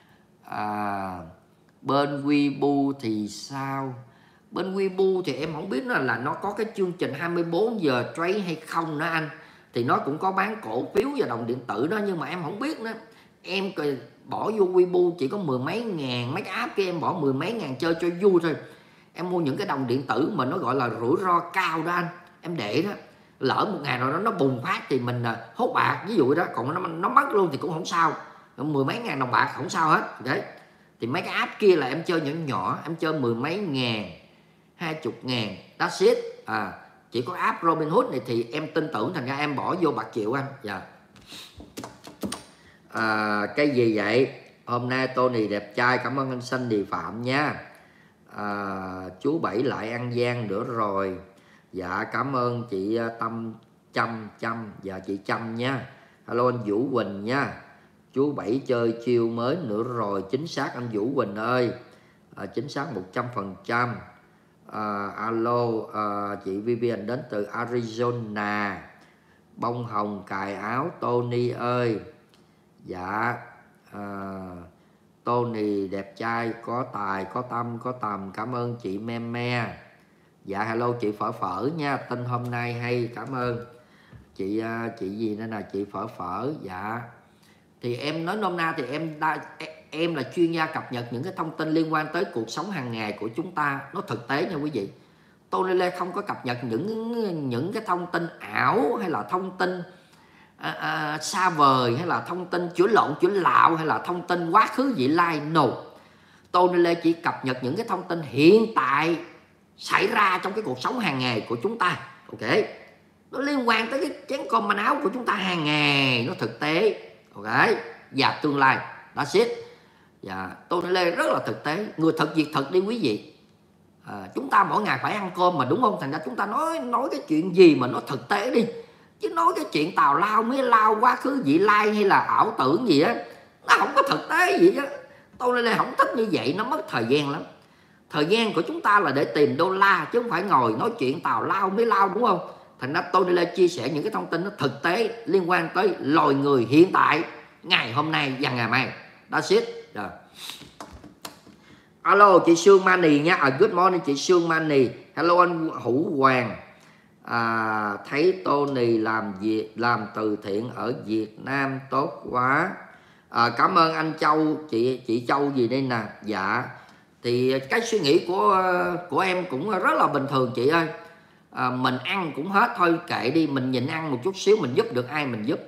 Bên Weibo thì sao? Bên Weibo thì em không biết là nó có cái chương trình 24 giờ trade hay không nữa anh. Thì nó cũng có bán cổ phiếu và đồng điện tử đó, nhưng mà em không biết nữa. Em bỏ vô Weibo chỉ có mười mấy ngàn, mấy cái app kia em bỏ mười mấy ngàn chơi cho vui thôi. Em mua những cái đồng điện tử mà nó gọi là rủi ro cao đó anh, em để đó, lỡ một ngày nào đó nó bùng phát thì mình hốt bạc ví dụ đó, còn nó mất luôn thì cũng không sao, mười mấy ngàn đồng bạc không sao hết. Đấy, thì mấy cái app kia là em chơi nhỏ nhỏ, em chơi mười mấy ngàn, 20 ngàn, that's it. Chỉ có app Robinhood này thì em tin tưởng, thành ra em bỏ vô bạc triệu anh. Dạ. Cái gì vậy? Hôm nay Tony đẹp trai, cảm ơn anh Sandy Phạm nha. Chú Bảy lại ăn gian nữa rồi. Dạ cảm ơn chị Chăm. Dạ chị Chăm nha. Hello anh Vũ Quỳnh nha. Chú Bảy chơi chiêu mới nữa rồi. Chính xác anh Vũ Quỳnh ơi, chính xác 100%. Alo, chị Vivian đến từ Arizona. Bông hồng cài áo Tony ơi. Dạ, Tony đẹp trai, có tài, có tâm, có tầm. Cảm ơn chị Me. Dạ hello chị Phở nha, tin hôm nay hay, cảm ơn chị gì nữa nè, chị Phở. Dạ thì em nói nôm na thì em là chuyên gia cập nhật những cái thông tin liên quan tới cuộc sống hàng ngày của chúng ta nó thực tế nha quý vị. Tony Lê không có cập nhật những cái thông tin ảo, hay là thông tin xa vời, hay là thông tin chữa lộn chữa lạo, hay là thông tin quá khứ vị lai. No, Tony Lê chỉ cập nhật những cái thông tin hiện tại xảy ra trong cái cuộc sống hàng ngày của chúng ta. Ok, nó liên quan tới cái chén cơm manh áo của chúng ta hàng ngày, nó thực tế. Ok, và tương lai. That's it. Dạ, Tony Lê rất là thực tế, người thật việc thật đi quý vị. Chúng ta mỗi ngày phải ăn cơm mà, đúng không? Thành ra chúng ta nói cái chuyện gì mà nó thực tế đi, chứ nói cái chuyện tào lao mới lao quá khứ vị lai hay là ảo tưởng gì á, nó không có thực tế gì á. Tôi nên không thích như vậy, nó mất thời gian lắm. Thời gian của chúng ta là để tìm đô la, chứ không phải ngồi nói chuyện tào lao mới lao, đúng không? Thành ra tôi nên chia sẻ những cái thông tin nó thực tế liên quan tới loài người hiện tại, ngày hôm nay và ngày mai. That's it. Rồi. Alo chị Sương Mani nha. Good morning chị Sương Mani. Hello anh Hữu Hoàng. Thấy Tony làm từ thiện ở Việt Nam tốt quá. Cảm ơn anh Châu, chị Châu gì đây nè. Dạ, thì cái suy nghĩ của em cũng rất là bình thường chị ơi. Mình ăn cũng hết thôi, kệ đi, mình nhịn ăn một chút xíu, mình giúp được ai mình giúp.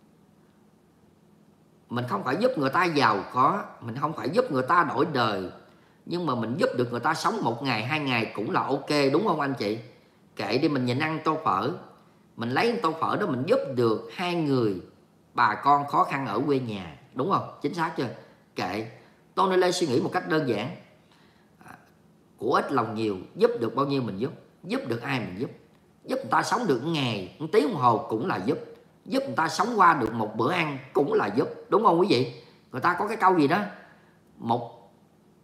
Mình không phải giúp người ta giàu có, mình không phải giúp người ta đổi đời, nhưng mà mình giúp được người ta sống 1 ngày 2 ngày cũng là ok, đúng không anh chị? Kệ đi, mình nhịn ăn tô phở, mình lấy tô phở đó mình giúp được 2 người bà con khó khăn ở quê nhà, đúng không? Chính xác chưa? Kệ. Tony Lê suy nghĩ một cách đơn giản, của ít lòng nhiều, giúp được bao nhiêu mình giúp được ai mình giúp người ta sống được 1 ngày 1 tiếng đồng hồ cũng là giúp người ta sống qua được 1 bữa ăn cũng là giúp, đúng không quý vị? Người ta có cái câu gì đó, một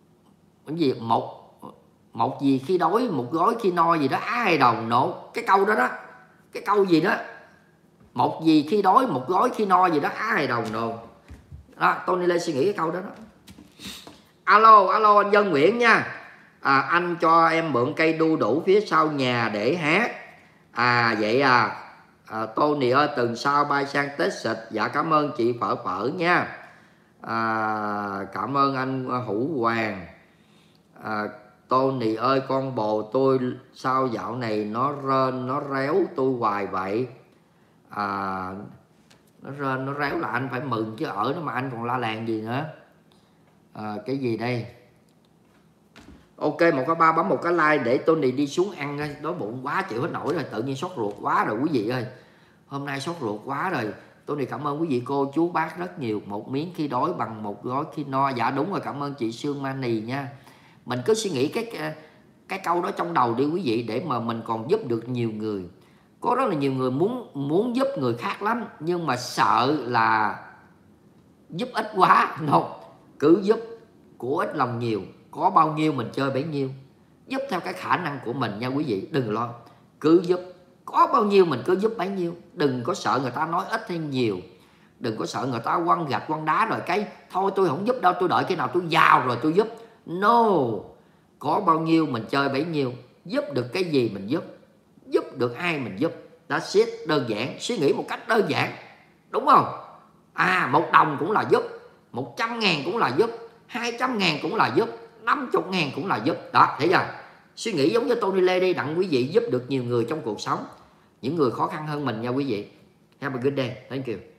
gì khi đói, 1 gói khi no gì đó, ai đồng nộ, cái câu đó đó, cái câu gì đó, 1 gì khi đói, 1 gói khi no gì đó, ai đồng nộ đó. Tony Lê suy nghĩ cái câu đó đó. Alo anh Dân Nguyễn nha. Anh cho em mượn cây đu đủ phía sau nhà để hát. Vậy Tony ơi, tuần sau bay sang Texas. Dạ cảm ơn chị Phở nha. Cảm ơn anh Hữu Hoàng. Tony ơi, con bồ tôi sao dạo này nó rên nó réo tôi hoài vậy? Nó rên nó réo là anh phải mừng chứ, ở đó mà anh còn la làng gì nữa. Cái gì đây? Ok, 1 cái 3 bấm 1 cái like để Tony đi xuống ăn, đói bụng quá chịu hết nổi rồi, tự nhiên sốt ruột quá rồi quý vị ơi. Hôm nay sốt ruột quá rồi. Tony cảm ơn quý vị cô chú bác rất nhiều. 1 miếng khi đói bằng 1 gói khi no. Dạ đúng rồi, cảm ơn chị Sương Mani nha. Mình cứ suy nghĩ cái câu đó trong đầu đi quý vị, để mà mình còn giúp được nhiều người. Có rất là nhiều người muốn giúp người khác lắm, nhưng mà sợ là giúp ít quá. Cứ giúp, của ít lòng nhiều, có bao nhiêu mình chơi bấy nhiêu, giúp theo cái khả năng của mình nha quý vị. Đừng lo, cứ giúp, có bao nhiêu mình cứ giúp bấy nhiêu. Đừng có sợ người ta nói ít hay nhiều, đừng có sợ người ta quăng gạch quăng đá rồi cái thôi tôi không giúp đâu, tôi đợi khi nào tôi giàu rồi tôi giúp. No, có bao nhiêu mình chơi bấy nhiêu, giúp được cái gì mình giúp được ai mình giúp. That's it, đơn giản, suy nghĩ một cách đơn giản, đúng không? 1 đồng cũng là giúp, 100.000 cũng là giúp, 200.000 cũng là giúp, 50.000 cũng là giúp. Đó, thấy chưa? Suy nghĩ giống như Tony Lê đi, đặng quý vị giúp được nhiều người trong cuộc sống, những người khó khăn hơn mình nha quý vị. Have a good day. Thank you.